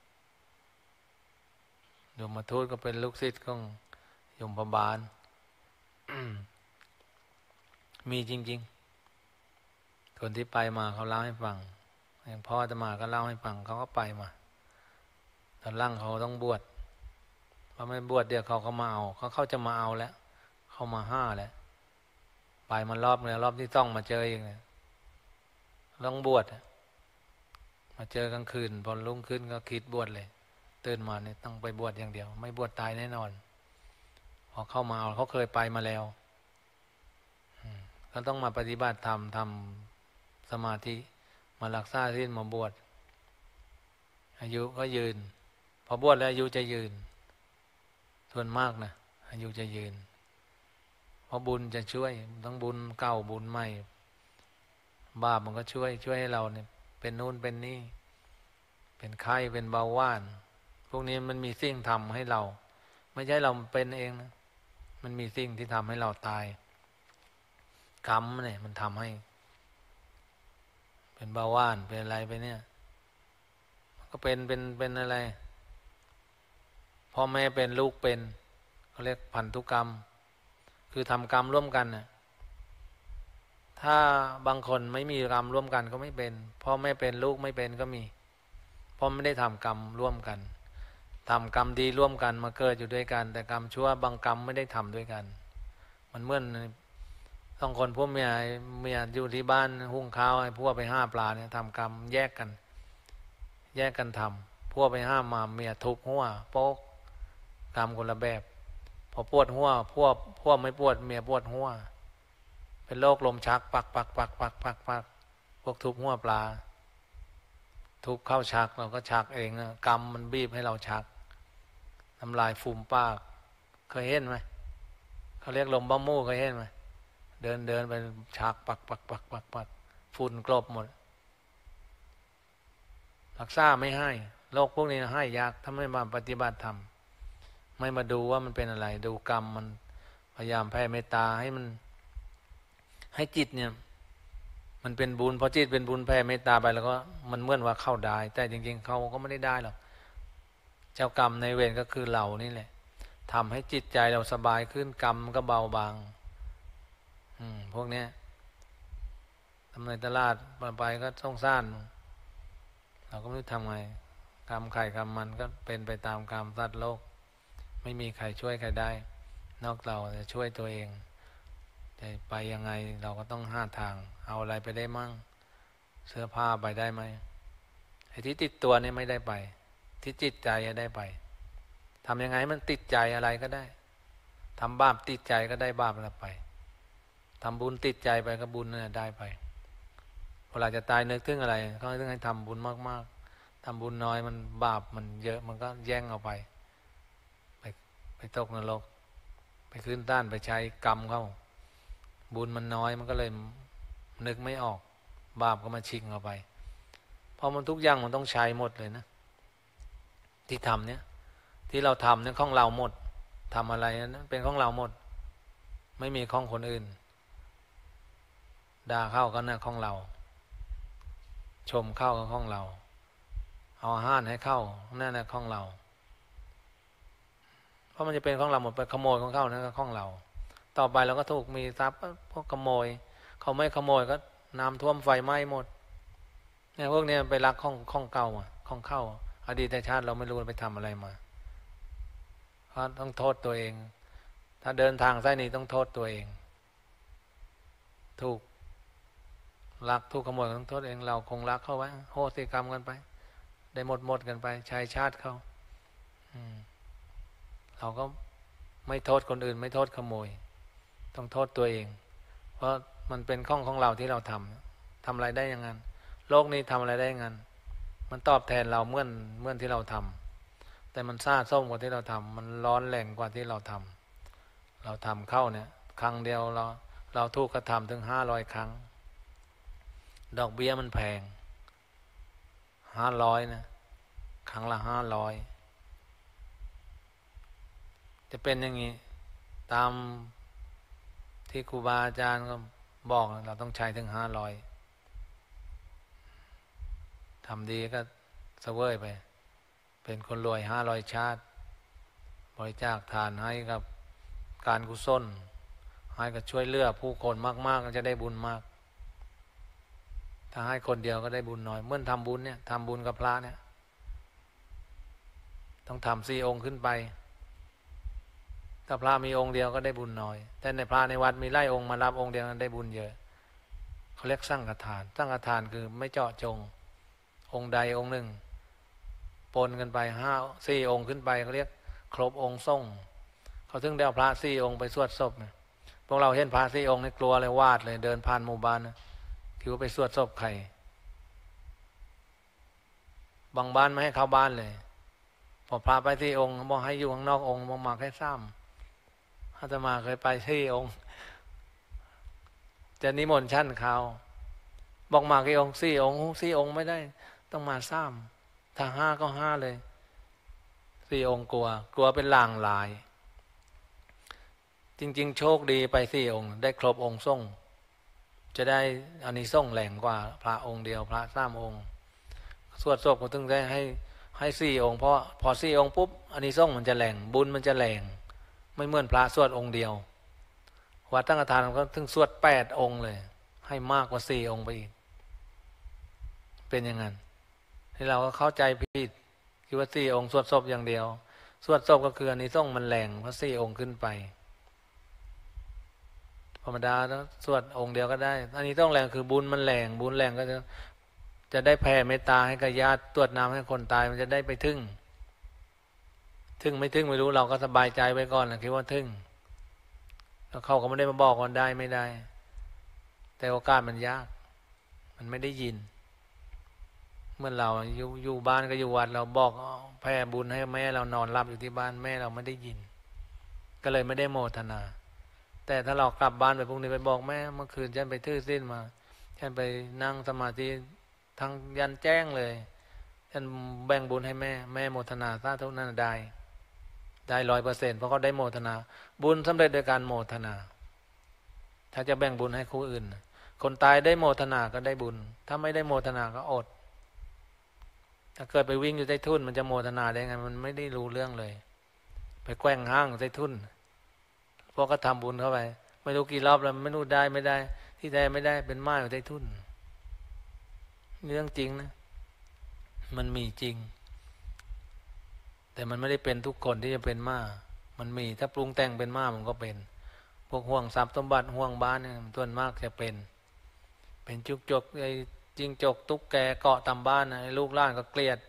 ยมทูตก็เป็นลูกศิษย์ของยมพบาล มีจริงๆคนที่ไปมาเขาเล่าให้ฟังอย่างพ่อจะมาก็เล่าให้ฟังเขาก็ไปมาตอนหลังเขาต้องบวชพอไม่บวชเดี๋ยวเขาก็มาเอาเขาจะมาเอาแล้วเขามาห้าแล้วไปมารอบเนี่ยรอบที่ต้องมาเจออีกเนี่ยต้องบวชมาเจอกลางคืนพอรุ่งขึ้นก็คิดบวชเลยตื่นมาเนี่ยต้องไปบวชอย่างเดียวไม่บวชตายแน่นอนพอเข้ามาเอาเขาเคยไปมาแล้วก็ต้องมาปฏิบัติธรรมทำสมาธิมารักษาศีลมาบวชอายุก็ยืนพอบวชแล้วอายุจะยืนส่วนมากนะอายุจะยืนเพราะบุญจะช่วยทั้งบุญเก่าบุญใหม่บาปมันก็ช่วยให้เราเนี่ยเป็นนู่นเป็นนี่เป็นไข้เป็นเบาหวานพวกนี้มันมีสิ่งทำให้เราไม่ใช่เราเป็นเองนะมันมีสิ่งที่ทำให้เราตายกรรมเนี่ยมันทำให้เป็นเบาหวานเป็นอะไรไปเนี่ยก็เป็นอะไรพ่อแม่เป็นลูกเป็นเขาเรียกพันธุกรรมคือทำกรรมร่วมกันน่ะถ้าบางคนไม่มีกรรมร่วมกันก็ไม่เป็นพ่อแม่เป็นลูกไม่เป็นก็มีเพราะไม่ได้ทำกรรมร่วมกันทำกรรมดีร่วมกันมาเกิดอยู่ด้วยกันแต่กรรมชั่วบางกรรมไม่ได้ทำด้วยกันมันเหมือนต้องคนพวกเมียอยู่ที่บ้านหุงข้าวให้พวกไปห้าปลาเนี่ยทำกรรมแยกกันทำพวกไปห้ามาเมียทุบหัวโป๊กกรรมคนละแบบพอปวดหัวพวกไม่ปวดเมียปวดหัวเป็นโรคลมชักปักพวกทุบหัวปลาทุบเข้าชักเราก็ชักเองกรรมมันบีบให้เราชักน้ำลายฟูมปากเคยเห็นไหมเขาเรียกลมบ้ามู่เคยเห็นไหมเดินไปชักปักฝุ่นกลบหมดรักษาไม่ให้โรคพวกนี้ให้ยากถ้าไม่มาปฏิบัติธรรมไม่มาดูว่ามันเป็นอะไรดูกรรมมันพยายามแผ่เมตตาให้จิตเนี่ยมันเป็นบุญพอจิตเป็นบุญแผ่เมตตาไปแล้วก็มันเหมือนว่าเข้าได้แต่จริงๆเขาก็ไม่ได้ได้หรอกเจ้ากรรมในเวรก็คือเรานี่แหละทำให้จิตใจเราสบายขึ้นกรรมก็เบาบางพวกเนี้ยทำในตลาดไปก็สงสารเราก็ไม่รู้ทำไงกรรมใครกรรมมันก็เป็นไปตามกรรมสัตว์โลกไม่มีใครช่วยใครได้นอกเราจะช่วยตัวเองจะไปยังไงเราก็ต้องหาทางเอาอะไรไปได้มั่งเสื้อผ้าไปได้ไหมไอ้ที่ติดตัวนี่ไม่ได้ไปที่จิตใจได้ไปทำยังไงมันติดใจอะไรก็ได้ทำบาปติดใจก็ได้บาปแล้วไปทำบุญติดใจไปก็บุญเนี่ยได้ไปเวลาจะตายนึกถึงอะไรก็ต้องให้ทำบุญมากๆทำบุญน้อยมันบาปมันเยอะมันก็แย่งเอาไปตกนรกไปขึ้นต้านไปใช้กรรมเข้าบุญมันน้อยมันก็เลยนึกไม่ออกบาปก็มาชิงเอาไปเพราะมันทุกอย่างมันต้องใช้หมดเลยนะที่ทำเนี่ยที่เราทำเนี่ยของเราหมดทำอะไรนั้นเป็นของเราหมดไม่มีของคนอื่นด่าเข้าก็เนี่ยของเราชมเข้าก็ของเราเอาอาหารให้เข้านั่นแหละของเราเพราะมันจะเป็นของเราหมดไปขโมยของเข้านั่นก็ของเราต่อไปเราก็ถูกมีทรัพย์พวกขโมยเขาไม่ขโมยก็น้ำท่วมไฟไหม้หมดเนี่ยพวกนี้ไปรักของเก่าของเข้าอดีตชาติเราไม่รู้ไปทำอะไรมาเพราะต้องโทษตัวเองถ้าเดินทางสายนี้ต้องโทษตัวเองถูกรักถูกขโมยต้องโทษเองเราคงรักเขาไว้โหสิกรรมกันไปได้หมดกันไปชายชาติเขาเราก็ไม่โทษคนอื่นไม่โทษขโมยต้องโทษตัวเองเพราะมันเป็นของเราที่เราทำอะไรได้อย่างนั้นโลกนี้ทำอะไรได้อย่างนั้นมันตอบแทนเราเมื่อที่เราทำแต่มันซ่าส้มกว่าที่เราทำมันร้อนแรงกว่าที่เราทำเข้าเนี่ยครั้งเดียวเราถูกกระทำถึง500 ครั้งดอกเบี้ยมันแพง500นะครั้งละ500จะเป็นอย่างนี้ตามที่ครูบาอาจารย์ก็บอกเราต้องใช้ถึง500ทำดีก็เสวยไปเป็นคนรวย500 ชาติบริจาคทานให้กับการกุศลให้ก็ช่วยเหลือผู้คนมากๆก็จะได้บุญมากถ้าให้คนเดียวก็ได้บุญน้อยเมื่อทำบุญเนี่ยทำบุญกับพระเนี่ยต้องทำ4 องค์ขึ้นไปถ้าพระมีองค์เดียวก็ได้บุญน้อยแต่ในพระในวัดมีหลายองค์มารับองค์เดียวนั้นได้บุญเยอะเขาเรียกสังฆทานสังฆทานคือไม่เจาะจงองค์ใดองค์หนึ่งปนกันไป4 องค์ขึ้นไปเขาเรียกครบองค์ส่งเขาถึงได้เอาพระ4 องค์ไปสวดศพเนี่ยพวกเราเห็นพระ4 องค์นี่กลัวเลยวาดเลยเดินผ่านหมู่บ้านนะคิดว่าไปสวดศพใครบางบ้านไม่ให้เข้าบ้านเลยพอพระไป4 องค์บอกให้อยู่ข้างนอกองค์บอกมาแค่3อาตมาเคยไป4 องค์จะนิมนต์ชั้นเขาบอกมากี่องค์4 องค์4 องค์ไม่ได้ต้องมา3ถ้า5ก็5เลย4 องค์กลัวเป็นลางลายจริงๆโชคดีไป4 องค์ได้ครบองค์ส่งจะได้อานิสงส์แรงกว่าพระองค์เดียวพระ3 องค์สวดศพก็ถึงได้ให้4 องค์เพราะพอ4 องค์ปุ๊บอานิสงส์มันจะแรงบุญมันจะแรงไม่เหมือนพระสวดองค์เดียววัดตั้งฆทานก็ถึงสวด8 องค์เลยให้มากกว่า4 องค์ไปอีกเป็นอย่างนั้นที่เราก็เข้าใจผิดคิดว่า4 องค์สวดศพอย่างเดียวสวดศพก็คืออานิสงส์มันแรงเพราะ4 องค์ขึ้นไปธรรมดาแล้วสวดองค์เดียวก็ได้อันนี้ต้องแรงคือบุญมันแรงบุญแรงก็จะได้แผ่เมตตาให้กับญาติตรวจน้ำให้คนตายมันจะได้ไปถึงไม่ถึงไม่รู้เราก็สบายใจไว้ก่อนนะคิดว่าถึงแล้วเขาก็ไม่ได้มาบอกว่าได้ไม่ได้แต่โอกาสมันยากมันไม่ได้ยินเมื่อเราอยู่บ้านก็อยู่วัดเราบอกแผ่บุญให้แม่เรานอนหลับอยู่ที่บ้านแม่เราไม่ได้ยินก็เลยไม่ได้โมทนาแต่ถ้าเรากลับบ้านไปพรุ่งนี้ไปบอกแม่เมื่อคืนฉันไปทื่อสิ้นมาฉันไปนั่งสมาธิทั้งยันแจ้งเลยฉันแบ่งบุญให้แม่โมทนาสาธุนั้นได้100%เพราะเขาได้โมทนาบุญสำเร็จโดยการโมทนาถ้าจะแบ่งบุญให้คู่อื่นคนตายได้โมทนาก็ได้บุญถ้าไม่ได้โมทนาก็อดถ้าเกิดไปวิ่งอยู่ใต้ทุ่นมันจะโมทนาได้ไงมันไม่ได้รู้เรื่องเลยไปแกว่งห้างใต้ทุ่นพวกก็ทำบุญเข้าไปไม่รู้กี่รอบแล้วไม่รู้ได้ไม่ได้ที่ได้ไม่ได้เป็นม้าอยู่ใต้ทุ่นเรื่องจริงนะมันมีจริงแต่มันไม่ได้เป็นทุกคนที่จะเป็นม้ามันมีถ้าปรุงแต่งเป็นม้ามันก็เป็นพวกห่วงทรัพย์สมบัติห่วงบ้านเนี่ยส่วนมากจะเป็นจุกจกไอ้จิงจกตุ๊กแกเกาะตามบ้านไอ้ลูกหลานก็เกลียด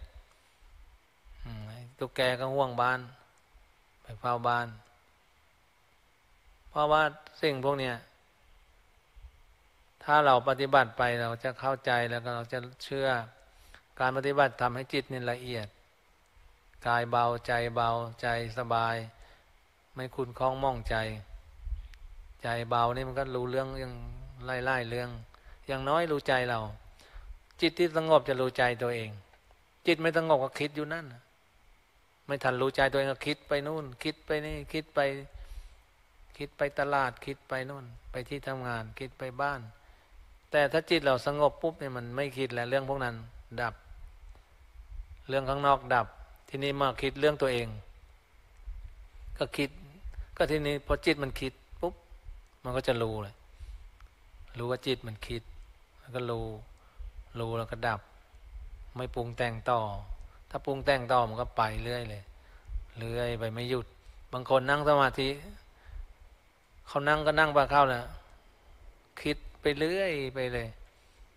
ตุ๊กแกก็ห่วงบ้านไปเฝ้าบ้านเพราะว่าสิ่งพวกเนี้ยถ้าเราปฏิบัติไปเราจะเข้าใจแล้วก็เราจะเชื่อการปฏิบัติทำให้จิตนี่ละเอียดกายเบาใจเบาใจสบายไม่ขุ่นข้องม่องใจเบานี่มันก็รู้เรื่องยังไล่เรื่องอย่างน้อยรู้ใจเราจิตที่สงบจะรู้ใจตัวเองจิตไม่สงบก็คิดอยู่นั่นไม่ทันรู้ใจตัวเองก็คิดไปนู่นคิดไปนี่คิดไปตลาดคิดไปนู่นไปที่ทำงานคิดไปบ้านแต่ถ้าจิตเราสงบปุ๊บเนี่ยมันไม่คิดแล้วเรื่องพวกนั้นดับเรื่องข้างนอกดับทีนี้มาคิดเรื่องตัวเองก็คิดก็ทีนี้พอจิตมันคิดปุ๊บมันก็จะรู้เลยรู้ว่าจิตมันคิดแล้วก็รู้แล้วก็ดับไม่ปรุงแต่งต่อถ้าปรุงแต่งต่อมันก็ไปเรื่อยเลยเรื่อยไปไม่หยุดบางคนนั่งสมาธิเขานั่งก็นั่งไปเข้านะคิดไปเรื่อยไปเลย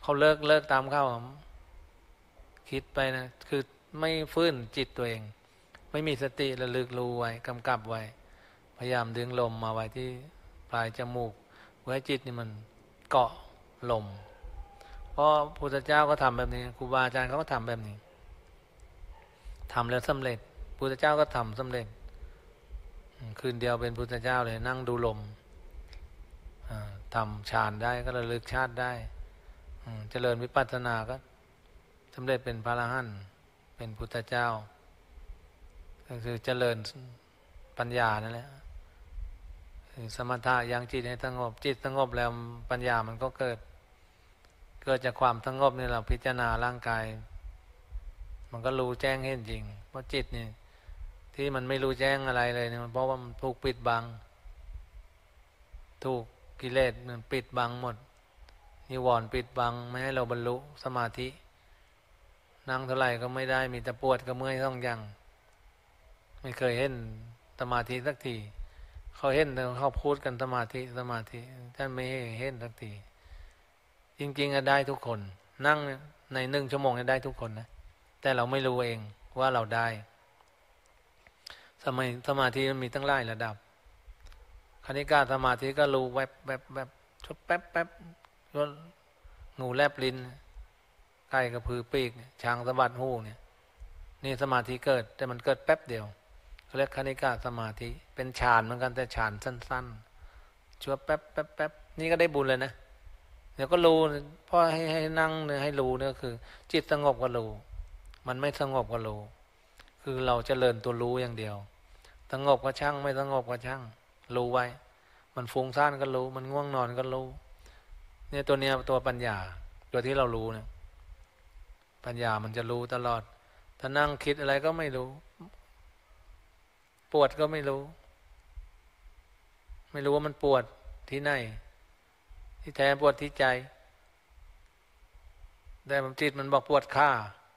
เขาเลิกตามเข้าคิดไปนะคือไม่ฟื้นจิตตัวเองไม่มีสติระลึกรู้ไว้กำกับไว้พยายามดึงลมมาไว้ที่ปลายจมูกเพื่อให้จิตนี่มันเกาะลมเพราะพระพุทธเจ้าก็ทำแบบนี้ครูบาอาจารย์เขาก็ทำแบบนี้ทำแล้วสำเร็จพระพุทธเจ้าก็ทำสำเร็จคืนเดียวเป็นพุทธเจ้าเลยนั่งดูลมทำฌานได้ก็ระลึกชาติได้เจริญวิปัสสนาก็สำเร็จเป็นพระอรหันต์เป็นพุทธเจ้าก็คือเจริญปัญญานั่นแหละสมถะยังจิตให้สงบจิตสงบแล้วปัญญามันก็เกิดจากความสงบนี่เราพิจารณาร่างกายมันก็รู้แจ้งเห็นจริงเพราะจิตนี่ที่มันไม่รู้แจ้งอะไรเลยเนี่ยเพราะว่ามันถูกปิดบังถูกกิเลสมันปิดบังหมดนิวรณ์ปิดบังไม่ให้เราบรรลุสมาธินั่งเท่าไหร่ก็ไม่ได้มีแต่ปวดก็เมื่อยต้องยังไม่เคยเห็นสมาธิสักทีเขาเห็นแต่เขาพูดกันสมาธิท่านไม่เห็นสักทีจริงๆได้ทุกคนนั่งใน1 ชั่วโมงได้ทุกคนนะแต่เราไม่รู้เองว่าเราได้สมาธิมันมีตั้งหลายระดับคณิกาสมาธิก็รู้แวบชุบแป๊บงูแลบลิ้นไก่กระพือปีกช้างสะบัดหูเนี่ยนี่สมาธิเกิดแต่มันเกิดแป๊บเดียวเขาเรียกคณิกาสมาธิเป็นฌานเหมือนกันแต่ฌานสั้นๆชั่วแป๊บนี่ก็ได้บุญเลยนะเดี๋ยวก็รู้เพราะให้นั่งเนี่ยให้รู้เนี่ยคือจิตสงบก็รู้มันไม่สงบก็รู้คือเราเจริญตัวรู้อย่างเดียวสงบก็ช่างไม่สงบก็ช่างรู้ไว้มันฟุ้งซ่านก็รู้มันง่วงนอนก็รู้เนี่ยตัวเนี้ยตัวปัญญาตัวที่เรารู้เนี่ยปัญญามันจะรู้ตลอดถ้านั่งคิดอะไรก็ไม่รู้ปวดก็ไม่รู้ว่ามันปวดที่ไหนที่แท้ปวดที่ใจแต่จิตมันบอกปวดขา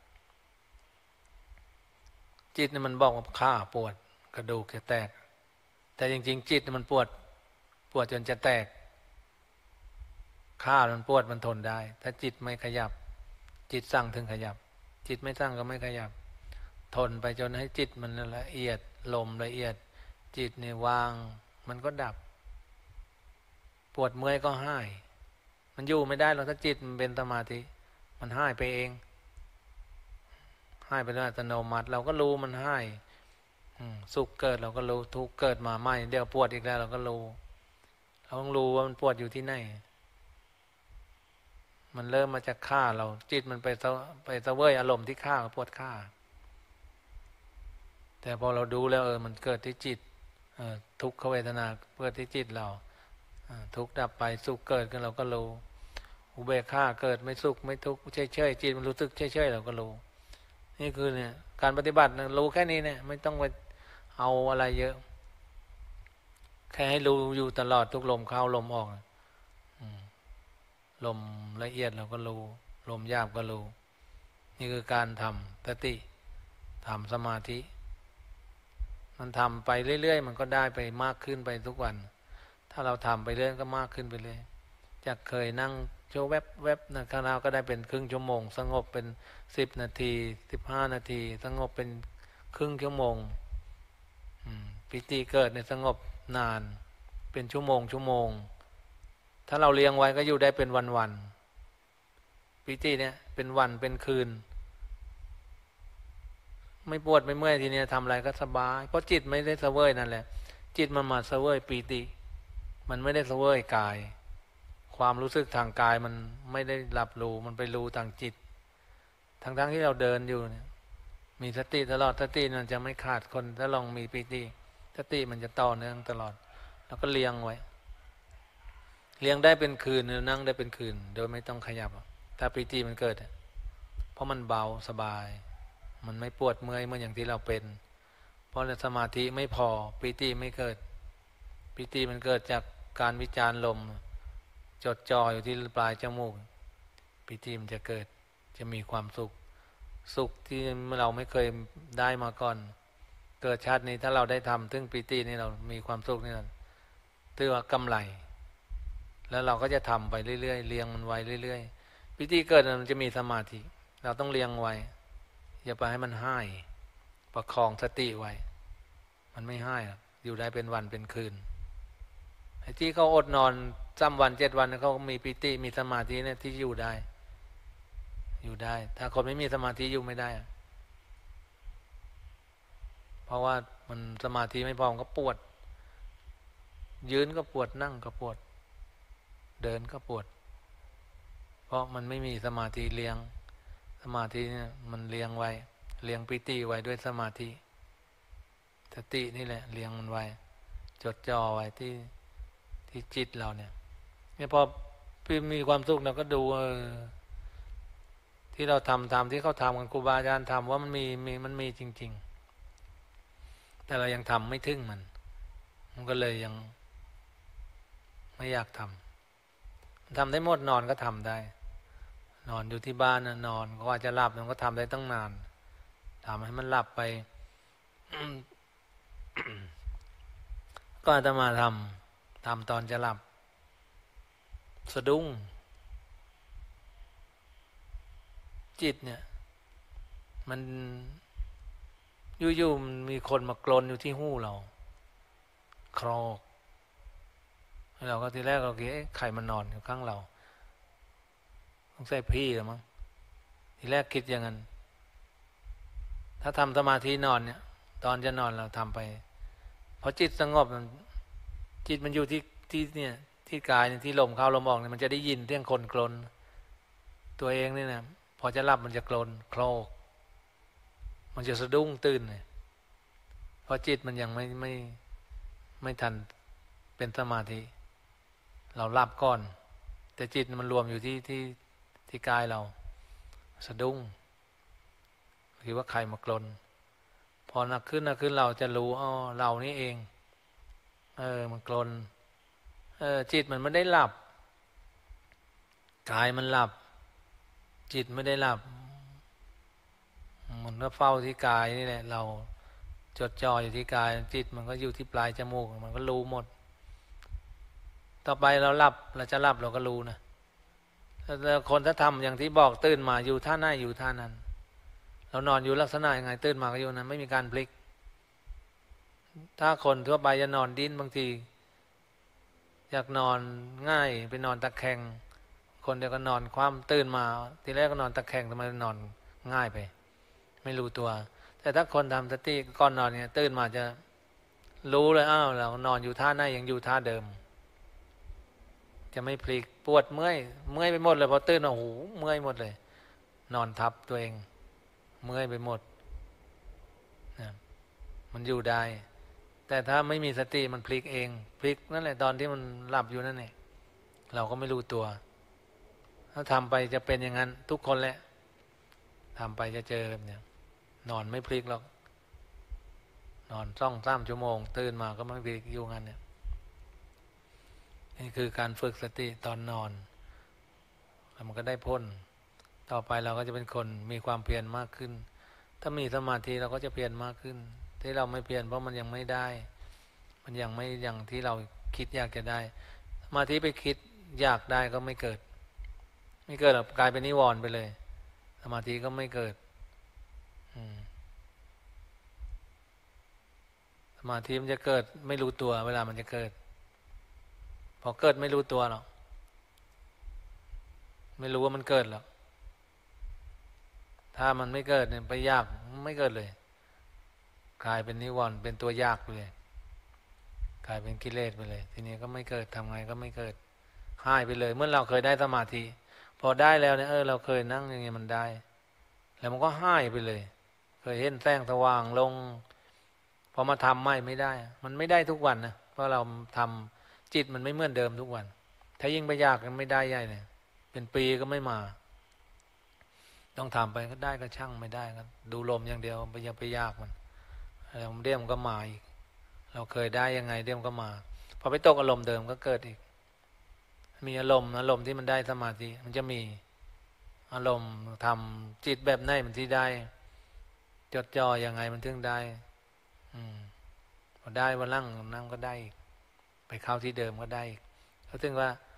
จิตนี่มันบอกว่าขาปวดกระดูกจะแตกแต่จริงๆจิตมันปวดจนจะแตกขามันปวดมันทนได้ถ้าจิตไม่ขยับจิตสั่งถึงขยับจิตไม่สั่งก็ไม่ขยับทนไปจนให้จิตมันละเอียดลมละเอียดจิตนี่วางมันก็ดับปวดเมื่อยก็หายมันอยู่ไม่ได้หรอกถ้าจิตมันเป็นสมาธิมันหายไปเองหายไปโดยอัตโนมัติเราก็รู้มันหายสุขเกิดเราก็รู้ทุกข์เกิดมาใหม่เดี๋ยวปวดอีกแล้วเราก็รู้เราต้องรู้ว่ามันปวดอยู่ที่ไหนมันเริ่มมาจากข้าเราจิตมันไปเสวยอารมณ์ที่ข้าปวดข้าแต่พอเราดูแล้วมันเกิดที่จิตทุกขเวทนาเกิดที่จิตเราทุกข์ดับไปสุขเกิดขึ้นเราก็รู้อุเบกขาเกิดไม่สุขไม่ทุกข์เฉยๆจิตมันรู้สึกเฉยๆเราก็รู้นี่คือเนี่ยการปฏิบัติรู้แค่นี้เนี่ยไม่ต้องไปเอาอะไรเยอะแค่ให้รู้อยู่ตลอดทุกลมเข้าลมออกลมละเอียดเราก็รู้ลมหยาบก็รู้นี่คือการทำสติทำสมาธิมันทำไปเรื่อยๆมันก็ได้ไปมากขึ้นไปทุกวันถ้าเราทำไปเรื่อยก็มากขึ้นไปเลยจากเคยนั่งโชว์แวบนะข้างหน้าก็ได้เป็นครึ่งชั่วโมงสงบเป็น10 นาที15 นาทีสงบเป็นครึ่งชั่วโมงปิติเกิดในสงบนานเป็นชั่วโมงถ้าเราเลี้ยงไว้ก็อยู่ได้เป็นวันปิติเนี่ยเป็นวันเป็นคืนไม่ปวดไม่เมื่อยทีนี้ทำอะไรก็สบายเพราะจิตไม่ได้เสวยนั่นแหละจิตมันมาเสวยปิติมันไม่ได้เสวยกายความรู้สึกทางกายมันไม่ได้รับรู้มันไปรู้ทางจิตทั้งที่เราเดินอยู่เนี่ยมีสติตลอดสติมันจะไม่ขาดคนถ้าลองมีปิติสติมันจะต่อเนื่องตลอดแล้วก็เลี้ยงไว้เลี้ยงได้เป็นคืนนั่งได้เป็นคืนโดยไม่ต้องขยับถ้าปิติมันเกิดเพราะมันเบาสบายมันไม่ปวดเมื่อยเหมือนอย่างที่เราเป็นเพราะสมาธิไม่พอปิติไม่เกิดปิติมันเกิดจากการวิจารลมจดจ่ออยู่ที่ปลายจมูกปิติมันจะเกิดจะมีความสุขที่เราไม่เคยได้มาก่อนเกิดชาตินี้ถ้าเราได้ทำถึงปิตินี่เรามีความสุขนี่นะถือว่ากำไรแล้วเราก็จะทำไปเรื่อยๆเลี้ยงมันไว้เรื่อยๆปิปิติเกิดมันจะมีสมาธิเราต้องเลี้ยงไว้อย่าไปให้มันให้ประคองสติไว้มันไม่ให้อยู่ได้เป็นวันเป็นคืนไอ้ที่เขาอดนอน3 วัน 7 วันเขามีปิติมีสมาธิเนี่ยที่อยู่ได้ถ้าคนไม่มีสมาธิอยู่ไม่ได้เพราะว่ามันสมาธิไม่พอมันก็ปวดยืนก็ปวดนั่งก็ปวดเดินก็ปวดเพราะมันไม่มีสมาธิเลี้ยงสมาธิเนี่ยมันเลี้ยงไว้เลี้ยงปิติไว้ด้วยสมาธิสตินี่แหละเลี้ยงมันไว้จดจ่อไว้ที่จิตเราเนี่ยพอพี่มีความสุขเราก็ดูที่เราทำที่เขาทำกันครูบาอาจารย์ทำว่ามันมีจริงๆแต่เรายังทำไม่ถึงมันก็เลยยังไม่อยากทำได้หมดนอนก็ทำได้นอนอยู่ที่บ้านนอนก็ว่าจะหลับมันก็ทำได้ตั้งนานทำให้มันหลับไป ก็อาตมาทำตอนจะหลับสะดุ้งจิตเนี่ยมันอยู่ๆมันมีคนมากรนอยู่ที่หูเราครอกเราก็ทีแรกเราคิดใครมันนอนอยู่ข้างเราต้องใส่พี่หรือมั้งทีแรกคิดอย่างนั้นถ้าทำสมาธินอนเนี่ยตอนจะนอนเราทำไปพอจิตสงบจิตมันอยู่ที่เนี่ยที่กายเนี่ยที่ลมเข้าลมออกเนี่ยมันจะได้ยินเสียงคนกรนตัวเองนี่นะพอจะหลับมันจะกรนโครกมันจะสะดุ้งตื่นเลยเพราะจิตมันยังไม่ทันเป็นสมาธิเราหลับก่อนแต่จิตมันรวมอยู่ที่กายเราสะดุ้งคิดว่าใครมากรนพอหนักขึ้นเราจะรู้เรานี่เองมันกรนจิตมันไม่ได้หลับกายมันหลับจิตไม่ได้หลับมันก็เฝ้าที่กายนี่แหละเราจดจ่ออยู่ที่กายจิตมันก็อยู่ที่ปลายจมูกมันก็รู้หมดต่อไปเราหลับเราจะหลับเราก็รู้นะแล้วคนถ้าทำอย่างที่บอกตื่นมาอยู่ท่าไหนอยู่ท่านั้นเรานอนอยู่ลักษณะยังไงตื่นมาก็อยู่นั้นไม่มีการพลิกถ้าคนทั่วไปจะนอนดิ้นบางทีอยากนอนง่ายไปนอนตะแคงคนเดียวก็นอนคว่ำตื่นมาทีแรกก็นอนตะแคงทำไมนอนง่ายไปไม่รู้ตัวแต่ถ้าคนทำสติก่อนนอนเนี่ยตื่นมาจะรู้เลยเรานอนอยู่ท่าไหนยังอยู่ท่าเดิมจะไม่พลิกปวดเมื่อยไปหมดเลยพอตื่นโอ้โหเมื่อยหมดเลยนอนทับตัวเองเมื่อยไปหมดนะมันอยู่ได้แต่ถ้าไม่มีสติมันพลิกเองพลิกนั่นแหละตอนที่มันหลับอยู่นั่นเองเราก็ไม่รู้ตัวถ้าทำไปจะเป็นอย่างนั้นทุกคนแหละทำไปจะเจอแบบนี้นอนไม่พลิกหรอกนอน2-3 ชั่วโมงตื่นมาก็ไม่พลิกอยู่งั้นเนี่ยนี่คือการฝึกสติตอนนอนแล้วมันก็ได้พ้นต่อไปเราก็จะเป็นคนมีความเพียรมากขึ้นถ้ามีสมาธิเราก็จะเพียรมากขึ้นที่เราไม่เพียรเพราะมันยังไม่ได้มันยังไม่อย่างที่เราคิดอยากจะได้สมาธิไปคิดอยากได้ก็ไม่เกิดหรอกกลายเป็นนิวรณ์ไปเลยสมาธิก็ไม่เกิดสมาธิมันจะเกิดไม่รู้ตัวเวลามันจะเกิดพอเกิดไม่รู้ตัวหรอกไม่รู้ว่ามันเกิดหรอกถ้ามันไม่เกิดเนี่ยไปยากไม่เกิดเลยกลายเป็นนิวรณ์เป็นตัวยากไปเลยกลายเป็นกิเลสไปเลยทีนี้ก็ไม่เกิดทำไงก็ไม่เกิดหายไปเลยเมื่อเราเคยได้สมาธิพอได้แล้วเนี่ยเราเคยนั่งอย่างเงี้ยมันได้แล้วมันก็หายไปเลยเคยเห็นแสงสว่างลงพอมาทำไม่ได้มันไม่ได้ทุกวันนะเพราะเราทำจิตมันไม่เหมือนเดิมทุกวันถ้ายิ่งไปยากมันไม่ได้ใหญ่เลยเป็นปีก็ไม่มาต้องทำไปก็ได้ก็ช่างไม่ได้ก็ดูลมอย่างเดียวไปยังไปยากมันแล้วเดี๋ยวมันก็มาอีกเราเคยได้ยังไงเดี๋ยวมันก็มาพอไปตกอารมณ์เดิมก็เกิดอีกมีอารมณ์ที่มันได้สมาธิมันจะมีอารมณ์ทำจิตแบบไหนมันที่ได้จดจ่อยังไงมันถึงได้พอได้วันนั่งก็ได้อีกไปเข้าที่เดิมก็ได้อีกเขาถึงว่า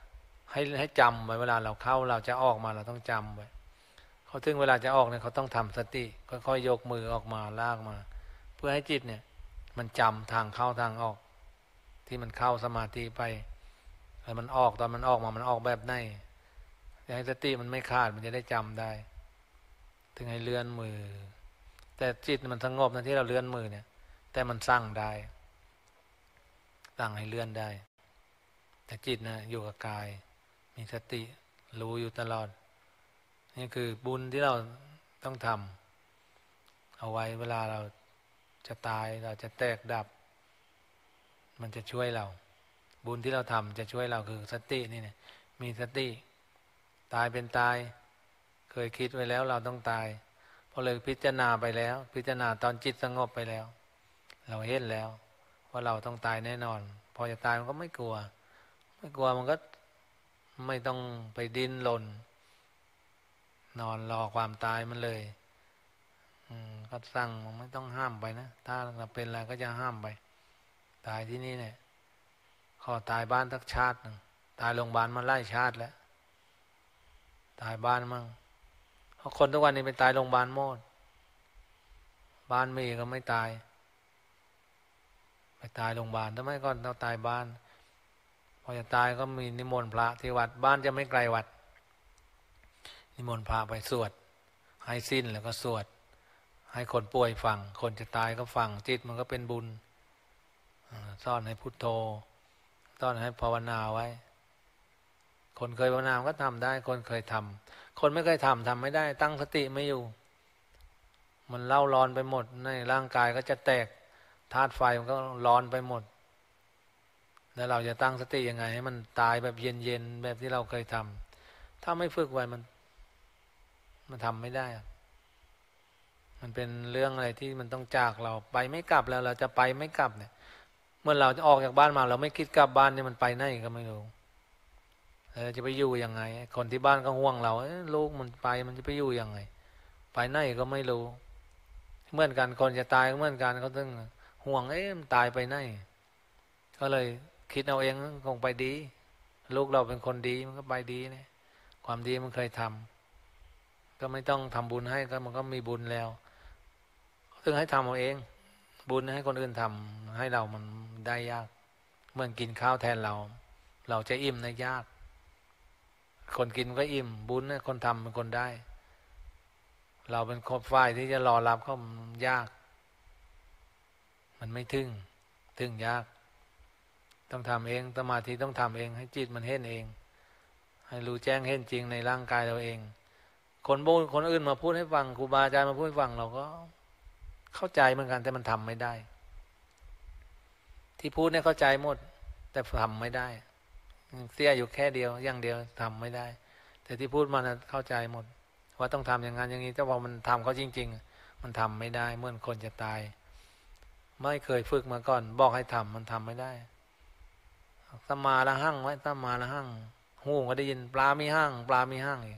ให้จำไว้เวลาเราเข้าเราจะออกมาเราต้องจำไว้เขาถึงเวลาจะออกเนี่ยเขาต้องทำสติค่อยๆยกมือออกมาลากมา เพื่อให้จิตเนี่ยมันจำทางเข้าทางออกที่มันเข้าสมาธิไปแล้วมันออกตอนมันออกมามันออกแบบไหนให้สติมันไม่ขาดมันจะได้จำได้ถึงให้เลื่อนมือแต่จิตมันสงบนะที่เราเลื่อนมือเนี่ยแต่มันสั่งได้สั่งให้เลื่อนได้แต่จิตนะอยู่กับกายมีสติรู้อยู่ตลอดนี่คือบุญที่เราต้องทำเอาไว้เวลาเราจะตายเราจะแตกดับมันจะช่วยเราบุญที่เราทำจะช่วยเราคือสตินี่เนี่ยมีสติตายเป็นตายเคยคิดไว้แล้วเราต้องตายพอเลยพิจารณาไปแล้วพิจารณาตอนจิตสงบไปแล้วเราเห็นแล้วว่าเราต้องตายแน่นอนพอจะตายมันก็ไม่กลัวมันก็ไม่ต้องไปดิ้นรนนอนรอความตายมันเลยก็สั่งไม่ต้องห้ามไปนะถ้าเราเป็นอะไรก็จะห้ามไปตายที่นี่เนี่ยขอตายบ้านทักชาติหนึ่งตายโรงพยาบาลมาไล่ชาติแล้วตายบ้านมั่งเพราะคนทุกวันนี้ไปตายโรงพยาบาลหมดบ้านมีก็ไม่ตายไปตายโรงพยาบาลทำไมก่อนเราตายบ้านพอจะตายก็มีนิมนต์พระที่วัดบ้านจะไม่ไกลวัดนิมนต์พระไปสวดให้สิ้นแล้วก็สวดให้คนป่วยฟังคนจะตายก็ฟังจิตมันก็เป็นบุญซ่อนให้พุทโธซ่อนให้ภาวนาไว้คนเคยภาวนาก็ทำได้คนเคยทำคนไม่เคยทำไม่ได้ตั้งสติไม่อยู่มันเล่าร้อนไปหมดในร่างกายก็จะแตกธาตุไฟมันก็ร้อนไปหมดแล้วเราจะตั้งสติยังไงให้มันตายแบบเย็นๆแบบที่เราเคยทำถ้าไม่ฝึกไว้มันทำไม่ได้มันเป็นเรื่องอะไรที่มันต้องจากเราไปไม่กลับแล้วเราจะไปไม่กลับเนี่ยเมื่อเราจะออกจากบ้านมาเราไม่คิดกลับบ้านเนี่ยมันไปไหนก็ไม่รู้แล้วจะไปอยู่ยังไงคนที่บ้านก็ห่วงเราลูกมันไปมันจะไปอยู่ยังไงไปไหนก็ไม่รู้เหมือนกันคนจะตายก็เหมือนกันเขาต้องห่วงมันตายไปไหนก็เลยคิดเอาเองคงไปดีลูกเราเป็นคนดีมันก็ไปดีเนี่ยความดีมันเคยทำก็ไม่ต้องทำบุญให้ก็มันก็มีบุญแล้วถึงให้ทำเอาเองบุญให้คนอื่นทำให้เรามันได้ยากเหมือนกินข้าวแทนเราจะอิ่มได้ยากคนกินก็อิ่มบุญคนทำเป็นคนได้เราเป็นคนฝ่ายที่จะรอรับเขายากมันไม่ถึงยากต้องทำเองสมาธิต้องทำเองให้จิตมันเห็นเองให้รู้แจ้งเห็นจริงในร่างกายเราเองคนอื่นมาพูดให้ฟังครูบาอาจารย์มาพูดให้ฟังเราก็เข้าใจเหมือนกันแต่มันทำไม่ได้ที่พูดเนี่ยเข้าใจหมดแต่ทำไม่ได้เสียอยู่แค่เดียวอย่างเดียวทำไม่ได้แต่ที่พูดมานะเข้าใจหมดว่าต้องทำอย่างนั้นอย่างนี้แต่พอมันทำเขาจริงๆมันทำไม่ได้เมื่อคนจะตายไม่เคยฝึกมาก่อนบอกให้ทำมันทำไม่ได้สมาละหั่งไว้สมาละหั่งหูก็ได้ยินปลามีหั่งปลามีหั่งอีก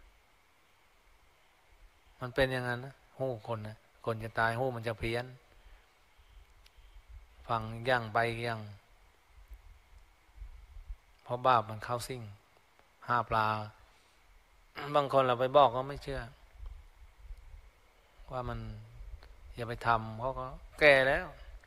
มันเป็นอย่างนั้นนะหูคนนะคนจะตายหูมันจะเพี้ยนฟังย่างไปย่างเพราะบาปมันเข้าสิ่งห้าปลาบางคนเราไปบอกก็ไม่เชื่อว่ามันอย่าไปทำเขาก็แก่แล้ว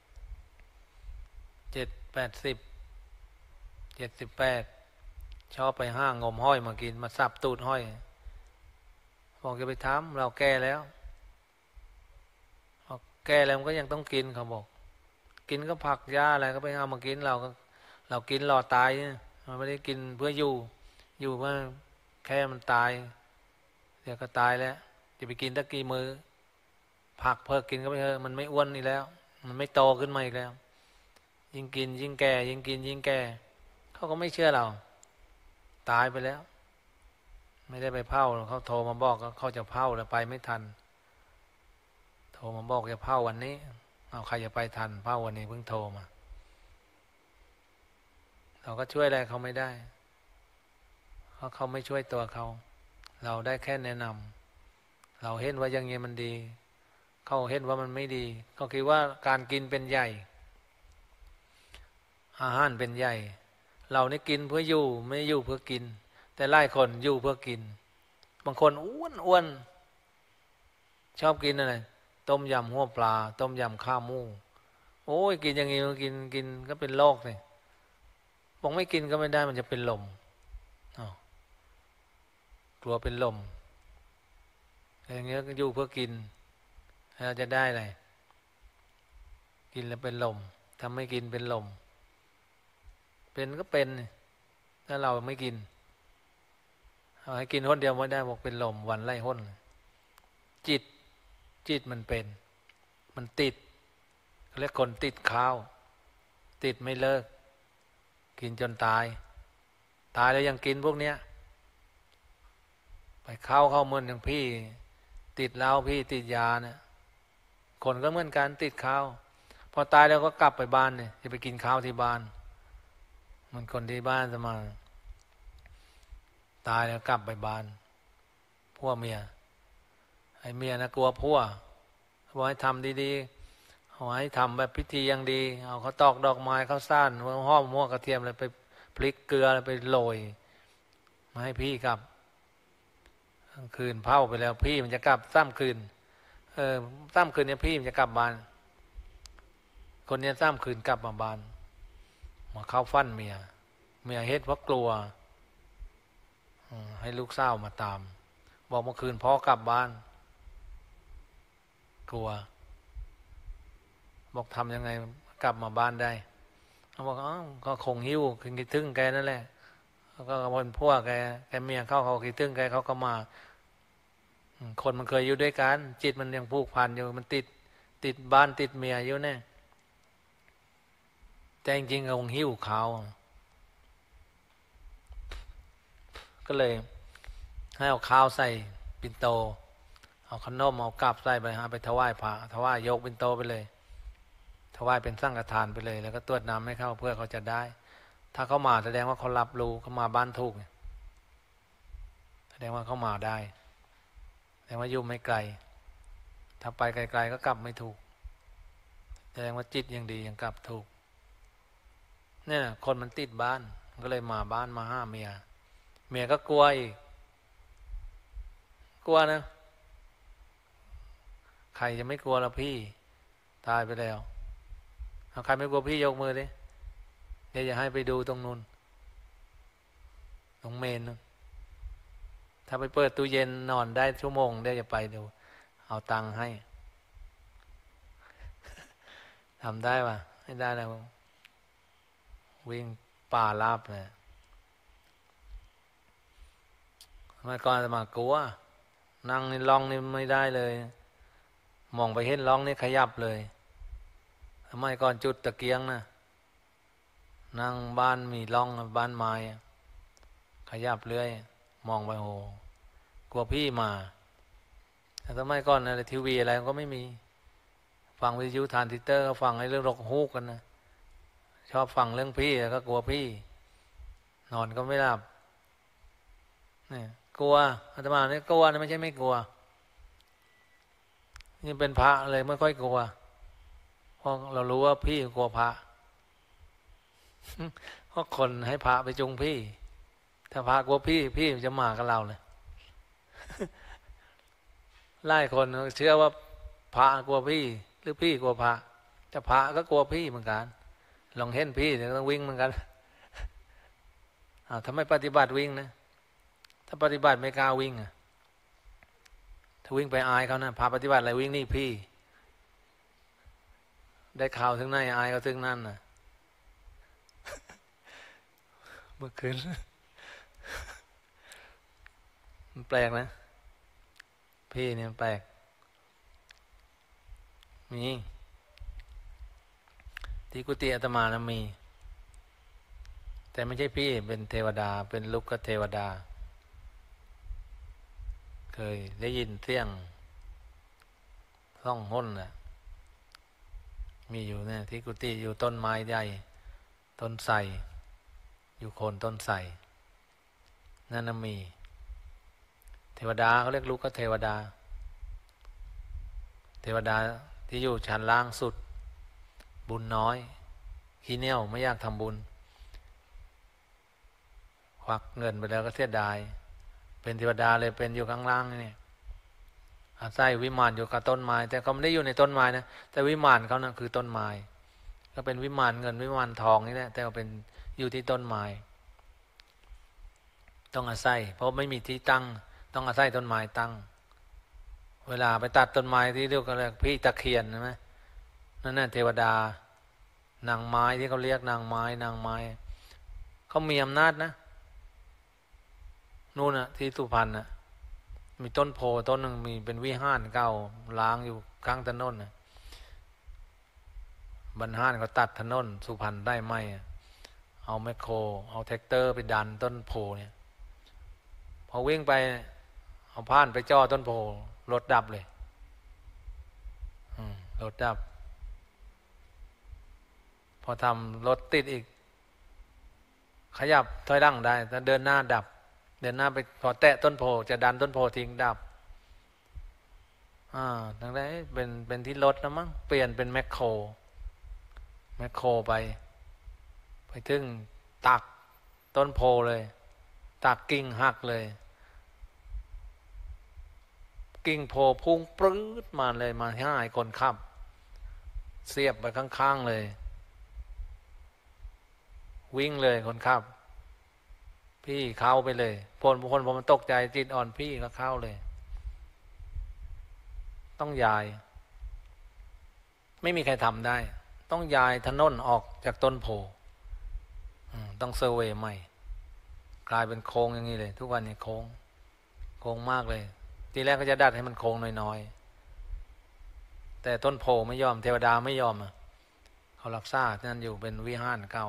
78ชอบไปห้างงมห้อยมากินมาสับตูดห้อยบอกอย่าไปทำเราแก่แล้วแก่แล้วมันก็ยังต้องกินเขาบอกกินก็ผักหญ้าอะไรก็ไปเอามากินเรากินรอตายมันไม่ได้กินเพื่ออยู่เพื่อแค่มันตายเดี๋ยวก็ตายแล้วจะไปกินตะกี้มือผักเพิ่มกินก็ไปเถอะมันไม่อ้วนอีกแล้วมันไม่โตขึ้นมาอีกแล้วยิ่งกินยิ่งแก่ยิ่งกินยิ่งแก่เขาก็ไม่เชื่อเราตายไปแล้วไม่ได้ไปเผาเขาโทรมาบอกเขาจะเผาแล้วไปไม่ทันโทรมาบอกจะเผาวันนี้เอาใครจะไปทันเผาวันนี้เพิ่งโทรมาเราก็ช่วยอะไรเขาไม่ได้เพราะเขาไม่ช่วยตัวเขาเราได้แค่แนะนำเราเห็นว่าอย่างนี้มันดีเขาเห็นว่ามันไม่ดีก็คิดว่าการกินเป็นใหญ่อาหารเป็นใหญ่เรานี่กินเพื่ออยู่ไม่อยู่เพื่อกินแต่หลายคนอยู่เพื่อกินบางคนอ้วนชอบกินอะไรต้มยำหัวปลาต้มยำข้าวหมูโอ้ยกินอย่างนี้กินก็เป็นโรคเลยบอกไม่กินก็ไม่ได้มันจะเป็นลมกลัวเป็นลมอย่างเงี้ยก็อยู่เพื่อกินเราจะได้อะไรกินแล้วเป็นลมทำไม่กินเป็นลมเป็นก็เป็นถ้าเราไม่กินเอาให้กินหนเดียวไม่ได้บอกเป็นลมวันไล่หนจิตมันเป็นมันติดเรียกคนติดข้าวติดไม่เลิกกินจนตายแล้วยังกินพวกเนี้ยไปเข้าเหมือนอย่างพี่ติดเหล้าพี่ติดยาเนี่ยคนก็เหมือนกันติดข้าวพอตายแล้วก็กลับไปบ้านเนี่ยจะไปกินข้าวที่บ้านมันคนที่บ้านจะมาตายแล้วกลับไปบ้านผัวเมียไอ้เมียนะกลัวผัวบอกให้ทำดีๆเอาให้ทำแบบพิธีอย่างดีเอาเขาตอกดอกไม้เขาซ่านหอมหัวกระเทียมอะไรไปพริกเกลืออะไรไปโรยมาให้พี่กลับกลางคืนเผาไปแล้วพี่มันจะกลับซ้ำคืนซ้ำคืนเนี่ยพี่มันจะกลับบ้านคนเนี้ยซ้ำคืนกลับมาบ้านมาเข้าฟันเมียเฮ็ดเพราะกลัวให้ลูกสาวมาตามบอกเมื่อคืนพ่อกลับบ้านกลัวบอกทำยังไงกลับมาบ้านได้เขาบอกก็คงหิวคิดถึงแกนั่นแหละแล้วก็คนพวกแกเมียเขาคิดถึงแกเขาก็มาคนมันเคยอยู่ด้วยกันจิตมันยังผูกพันอยู่มันติดบ้านติดเมียอยู่เนี่ยแต่จริงๆคงหิวเขาก็เลยให้เอาข้าวใส่ปิ่นโตเอาขนมเอากลับใส่ไปไปถวายพระถวายยกปิ่นโตไปเลยถวายเป็นสังฆทานไปเลยแล้วก็ตรวจน้ำให้เข้าเพื่อเขาจะได้ถ้าเขามาแสดงว่าเขารับรู้เขามาบ้านถูกแสดงว่าเขามาได้แสดงว่าอยู่ไม่ไกลถ้าไปไกลๆก็กลับไม่ถูกแสดงว่าจิตยังดียังกลับถูกเนี่ยคนมันติดบ้านก็เลยมาบ้านมาห้าเมียก็กลัวอีกกลัวนะใครจะไม่กลัวล่ะพี่ตายไปแล้วเอาใครไม่กลัวพี่ยกมือดิเดี๋ยวจะให้ไปดูตรงนู้นตรงเมนนึงถ้าไปเปิดตู้เย็นนอนได้ชั่วโมงเดี๋ยวจะไปดูเอาตังค์ให้ทำได้ป่ะไม่ได้แล้ววิ่งป่าลาบเลยเมื่อก่อนจะมากลัวนั่งนี่ล่องนี่ไม่ได้เลยมองไปเห็นล่องนี่ขยับเลยทำไมก่อนจุดตะเกียงนะนั่งบ้านมีล่องบ้านไม้ขยับเรื่อยมองไปโหกลัวพี่มาแต่ทำไมก่อนอะไรทีวีอะไรก็ไม่มีฟังวิทยุทรานซิสเตอร์ก็ฟังไอ้เรื่องรกฮูกกันนะชอบฟังเรื่องพี่แล้วก็กลัวพี่นอนก็ไม่หลับนี่กลัวอาตมาเนี่ยกลัวนะไม่ใช่ไม่กลัวนี่เป็นพระเลยไม่ค่อยกลัวเพราะเรารู้ว่าพี่กลัวพระเพราะคนให้พระไปจุงพี่ถ้าพระกลัวพี่จะมากับเราเลยไล่คนเชื่อว่าพระกลัวพี่หรือพี่กลัวพระแต่พระก็กลัวพี่เหมือนกันลองเห็นพี่เดี๋ยวต้องวิ่งเหมือนกันถ้าไม่ปฏิบัติวิ่งนะถ้าปฏิบัติไม่กล้าวิ่งถ้าวิ่งไปอายเขานะพาปฏิบัติอะไรวิ่งนี่พี่ได้ข่าวถึงไหนอายเขาถึงนั่นนะเมื่อคืนมันแปลกนะพี่เนี่ยแปลกมีที่กุฏิอาตมานะมีแต่ไม่ใช่พี่เป็นเทวดาเป็นลูกกเทวดาเคยได้ยินเสียงร้องห้นน่ะมีอยู่เนี่ยที่กุฏิอยู่ต้นไม้ใหญ่ต้นไทรอยู่โคนต้นไทรนั่นน่ะมีเทวดาเขาเรียกลูกกเทวดาเทวดาที่อยู่ชั้นล่างสุดบุญน้อยขี้เหนี่ยวไม่อยากทำบุญควักเงินไปแล้วก็เสียดายเป็นเทวดาเลยเป็นอยู่ข้างล่างนี่อาศัยวิมานอยู่กับต้นไม้แต่เขาไม่ได้อยู่ในต้นไม้นะแต่วิมานเขานะ่ะคือต้นไม้ก็เป็นวิมานเงินวิมานทองนี่แหละแต่ว่าเป็นอยู่ที่ต้นไม้ต้องอาศัยเพราะไม่มีที่ตั้งต้องอาศัยต้นไม้ตั้งเวลาไปตัดต้นไม้ที่เรียกกันพี่ตะเคียนใช่ไหมนั่นน่ะเทวดานางไม้ที่เขาเรียกนางไม้นางไม้เขามีอำนาจนะนู่นน่ะที่สุพรรณน่ะมีต้นโพต้นหนึ่งมีเป็นวิหารเก่าล้างอยู่ข้างถนนน่ะบรรหารเขาตัดถนนสุพรรณได้ไหมเอาแมคโครเอาแท็กเตอร์ไปดันต้นโพเนี่ยพอวิ่งไปเอาผ่านไปจ่อต้นโพรถดับเลยรถดับพอทำรถติดอีกขยับถอยหลังได้แต่เดินหน้าดับเดินหน้าไปพอแตะต้นโพจะดันต้นโพทิ้งดับทั้งนั้นเป็นที่รถนะมั้งเปลี่ยนเป็นแมคโครไปถึงตักต้นโพเลยตักกิ่งหักเลยกิ่งโพพุ่งปรื้ดมาเลยมาให้คนขับเสียบไปข้างๆเลยวิ่งเลยคนขับพี่เข้าไปเลยคนพอมันตกใจจิตอ่อนพี่ก็เข้าเลยต้องย้ายไม่มีใครทำได้ต้องย้ายถนนออกจากต้นโพต้องเซอร์เวย์ใหม่กลายเป็นโค้งอย่างนี้เลยทุกวันนี้โค้งมากเลยทีแรกก็จะดัดให้มันโค้งน้อยๆแต่ต้นโพไม่ยอมเทวดาไม่ยอมเขารักษาที่นั่นอยู่เป็นวิหารเก่า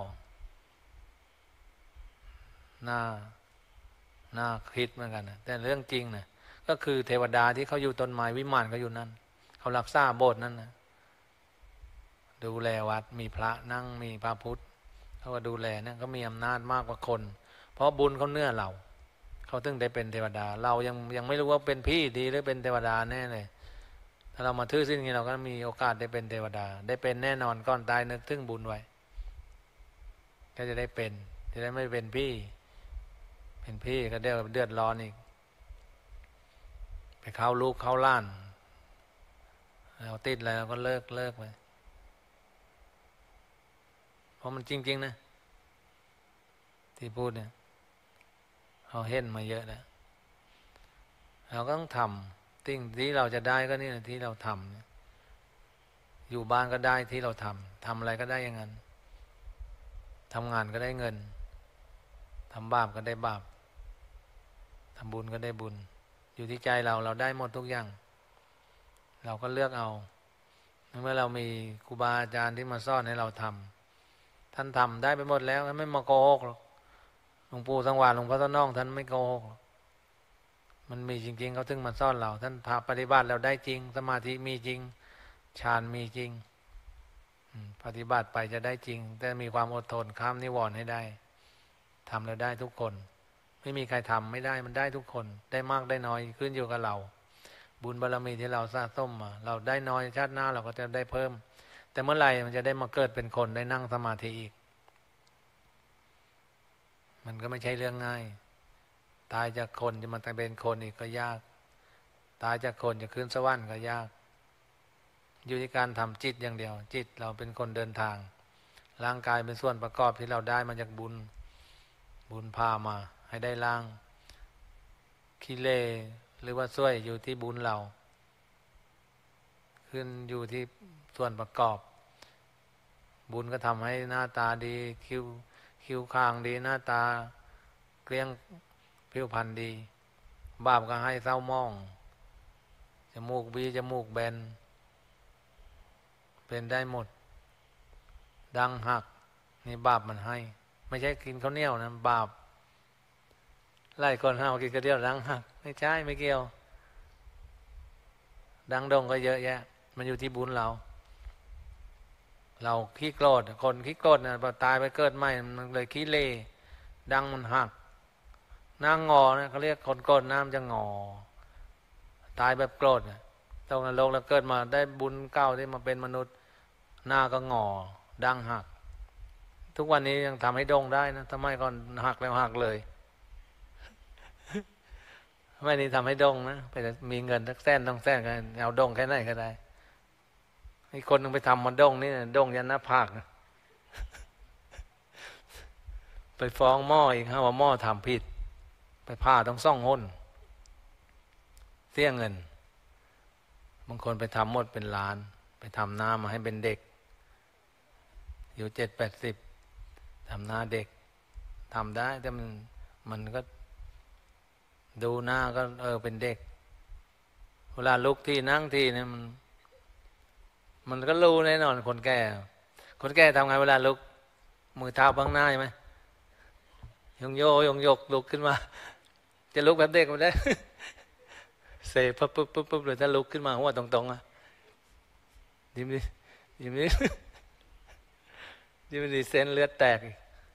น่าคิดเหมือนกันนะแต่เรื่องจริงนะก็คือเทวดาที่เขาอยู่ต้นไม้วิมานเขาอยู่นั่นเขารักษาโบสถ์นั่นนะดูแลวัดมีพระนั่งมีพระพุทธเขาก็ดูแลนะเขามีอำนาจมากกว่าคนเพราะบุญเขาเนื้อเราเขาถึงได้เป็นเทวดาเรายังไม่รู้ว่าเป็นพี่ดีหรือเป็นเทวดาแน่เลยถ้าเรามาทื่อสิ่งนี้เราก็มีโอกาสได้เป็นเทวดาได้เป็นแน่นอนก่อนตายนึกถึงบุญไว้ก็จะได้เป็นจะได้ไม่เป็นพี่ก็เดือดร้อนอีกไปเข้าลูกเข้าล้านเราติดอะไรเราก็เลิกไปเพราะมันจริงๆนะที่พูดเนี่ยเราเห็นมาเยอะแล้วเราก็ต้องทำสิ่งที่เราจะได้ก็นี่นะที่เราทำอยู่บ้านก็ได้ที่เราทำอะไรก็ได้อย่างนั้นทำงานก็ได้เงินทำบาปก็ได้บาปทำบุญก็ได้บุญอยู่ที่ใจเราได้หมดทุกอย่างเราก็เลือกเอาเมื่อเรามีครูบาอาจารย์ที่มาสอนให้เราทำท่านทำได้ไปหมดแล้วไม่มาโกหกหรอกหลวงปู่สังวาสหลวงพ่อต้นน้องท่านไม่โกหกมันมีจริงๆเขาถึงมาสอนเราท่านพาปฏิบัติเราได้จริงสมาธิมีจริงฌานมีจริงปฏิบัติไปจะได้จริงแต่มีความอดทนข้ามนิวรณ์ให้ได้ทำแล้วได้ทุกคนไม่มีใครทำไม่ได้มันได้ทุกคนได้มากได้น้อยขึ้นอยู่กับเราบุญบารมีที่เราสะสมมาเราได้น้อยชาติหน้าเราก็จะได้เพิ่มแต่เมื่อไหร่มันจะได้มาเกิดเป็นคนได้นั่งสมาธิอีกมันก็ไม่ใช่เรื่องง่ายตายจากคนจะมาเป็นคนอีกก็ยากตายจากคนจะขึ้นสวรรค์ก็ยากอยู่ที่การทำจิตอย่างเดียวจิตเราเป็นคนเดินทางร่างกายเป็นส่วนประกอบที่เราได้มาจากบุญพามาให้ได้ร่างกิเลสหรือว่าช่วยอยู่ที่บุญเราขึ้นอยู่ที่ส่วนประกอบบุญก็ทำให้หน้าตาดีคิ้วคางดีหน้าตาเกลี้ยงผิวพรรณดีบาปก็ให้เศร้ามองจมูกบีจมูกแบนเป็นได้หมดดังหักนี่บาปมันให้ไม่ใช่กินข้าวเหนียวนะบาปไล่คนห้าวกินกระเดียวดังหักไม่ใช่ไม่เกี่ยวดังดงก็เยอะแยะมันอยู่ที่บุญเราขี้โกรธคนขี้โกรธนะพอตายไปเกิดใหม่มันเลยขี้เล่ดังมันหักหน้างอนะเขาเรียกคนโกรธน้ำจะงอตายแบบโกรธต้องนรกแล้วเกิดมาได้บุญเก่าที่มาเป็นมนุษย์หน้าก็งอดังหักทุกวันนี้ยังทำให้ดงได้นะทำไมก่อนหักแล้วหักเลยไม่ได้ทำให้ดงนะไปมีเงินสักแสนต้องแสนก็เอาดงแค่ไหนก็ได้อีกคนนึงไปทำมันดงนี่ดงยันหน้าผากนะไปฟ้องหม้ออีกฮะว่าหม้อทำผิดไปผ่าต้องซ่องห้นเสียเงินบางคนไปทำหมดเป็นล้านไปทำหน้ามาให้เป็นเด็กอยู่70-80ทำหน้าเด็กทำได้แต่มันก็ดูหน้าก็เป็นเด็กเวลาลุกที่นั่งที่เนี่ยมันก็รู้แน่นอนคนแก่ทำไงเวลาลุกมือเท้าบังหน้าใช่ไหมยงโยลุกขึ้นมาจะลุกแบบเด็กไม่ได้เซปุ๊บเลยถ้าลุกขึ้นมาหัวตรงๆอ่ะยิ้มดิยิ้มดิยิ้มดิเส้นเลือดแตก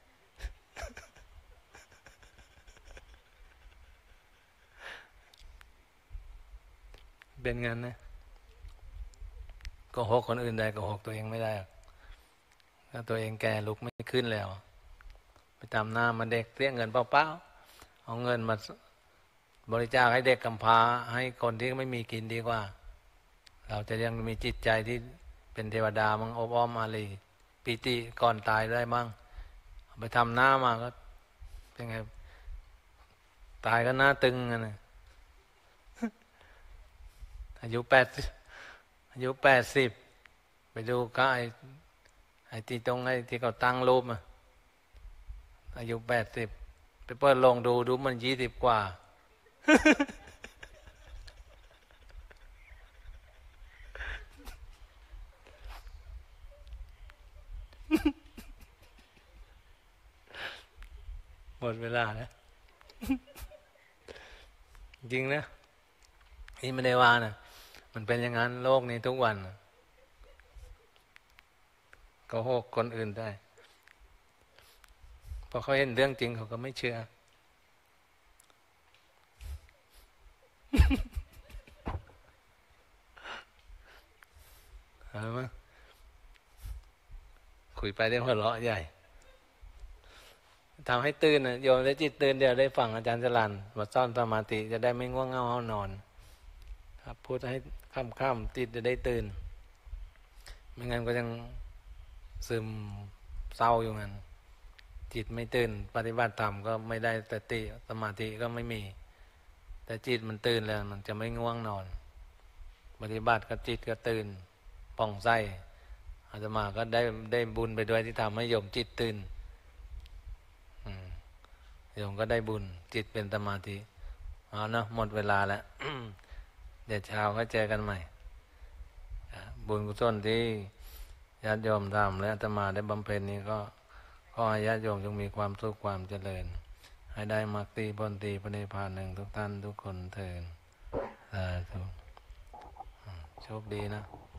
เป็นงั้นนะโกหกคนอื่นได้โกหกตัวเองไม่ได้ถ้าตัวเองแก่ลุกไม่ขึ้นแล้วไปตามหน้ามาเด็กเสียเงินเปล่าๆเอาเงินมาบริจาคให้เด็กกำพร้าให้คนที่ไม่มีกินดีกว่าเราจะยังมีจิตใจที่เป็นเทวดามั่งอบอ้อมอารีปิติก่อนตายได้มั่งไปทำหน้ามาก็เป็นไงตายก็หน้าตึงกันนะอายุ80ไปดูก็ไอ้ที่ตรงไอ้ที่เขาตั้งรูปอ่ะอายุ80ไปเปิดลงดูมัน20 กว่าหมดเวลาแล้วจริงนะนี่ไม่ได้ว่านะมันเป็นอย่างนั้นโลกนี้ทุกวันก็โหกคนอื่นได้พอเขาเห็นเรื่องจริงเขาก็ไม่เชื่อเอาไหมคุยไปได้หัวเราะใหญ่ทำให้ตื่นนะโยมได้จิตตื่นเดี๋ยวได้ฟังอาจารย์จรัญมาซ่อนสมาธิจะได้ไม่ง่วงเหงาเฮานอนครับพูดให้ค่ำๆจิตจะได้ตื่นไม่งั้นก็ยังซึมเศร้าอยู่งั้นจิตไม่ตื่นปฏิบัติธรรมก็ไม่ได้สติสมาธิก็ไม่มีแต่จิตมันตื่นแล้วมันจะไม่ง่วงนอนปฏิบัติก็จิตก็ตื่นป่องใสอาตมาก็ได้บุญไปด้วยที่ทำให้โยมจิตตื่นโยมก็ได้บุญจิตเป็นสมาธิเอานะหมดเวลาแล้ว เดี๋ยวเช้าก็เจอกันใหม่บุญกุศลที่ญาติโยมทำและอาตมาได้บำเพ็ญนี้ก็ขอให้ญาติโยมจงมีความสุขความเจริญให้ได้มรรคตีผลตีพระนิพพานหนึ่งทุกท่านทุกคนเถิดสาธุโชคดีนะ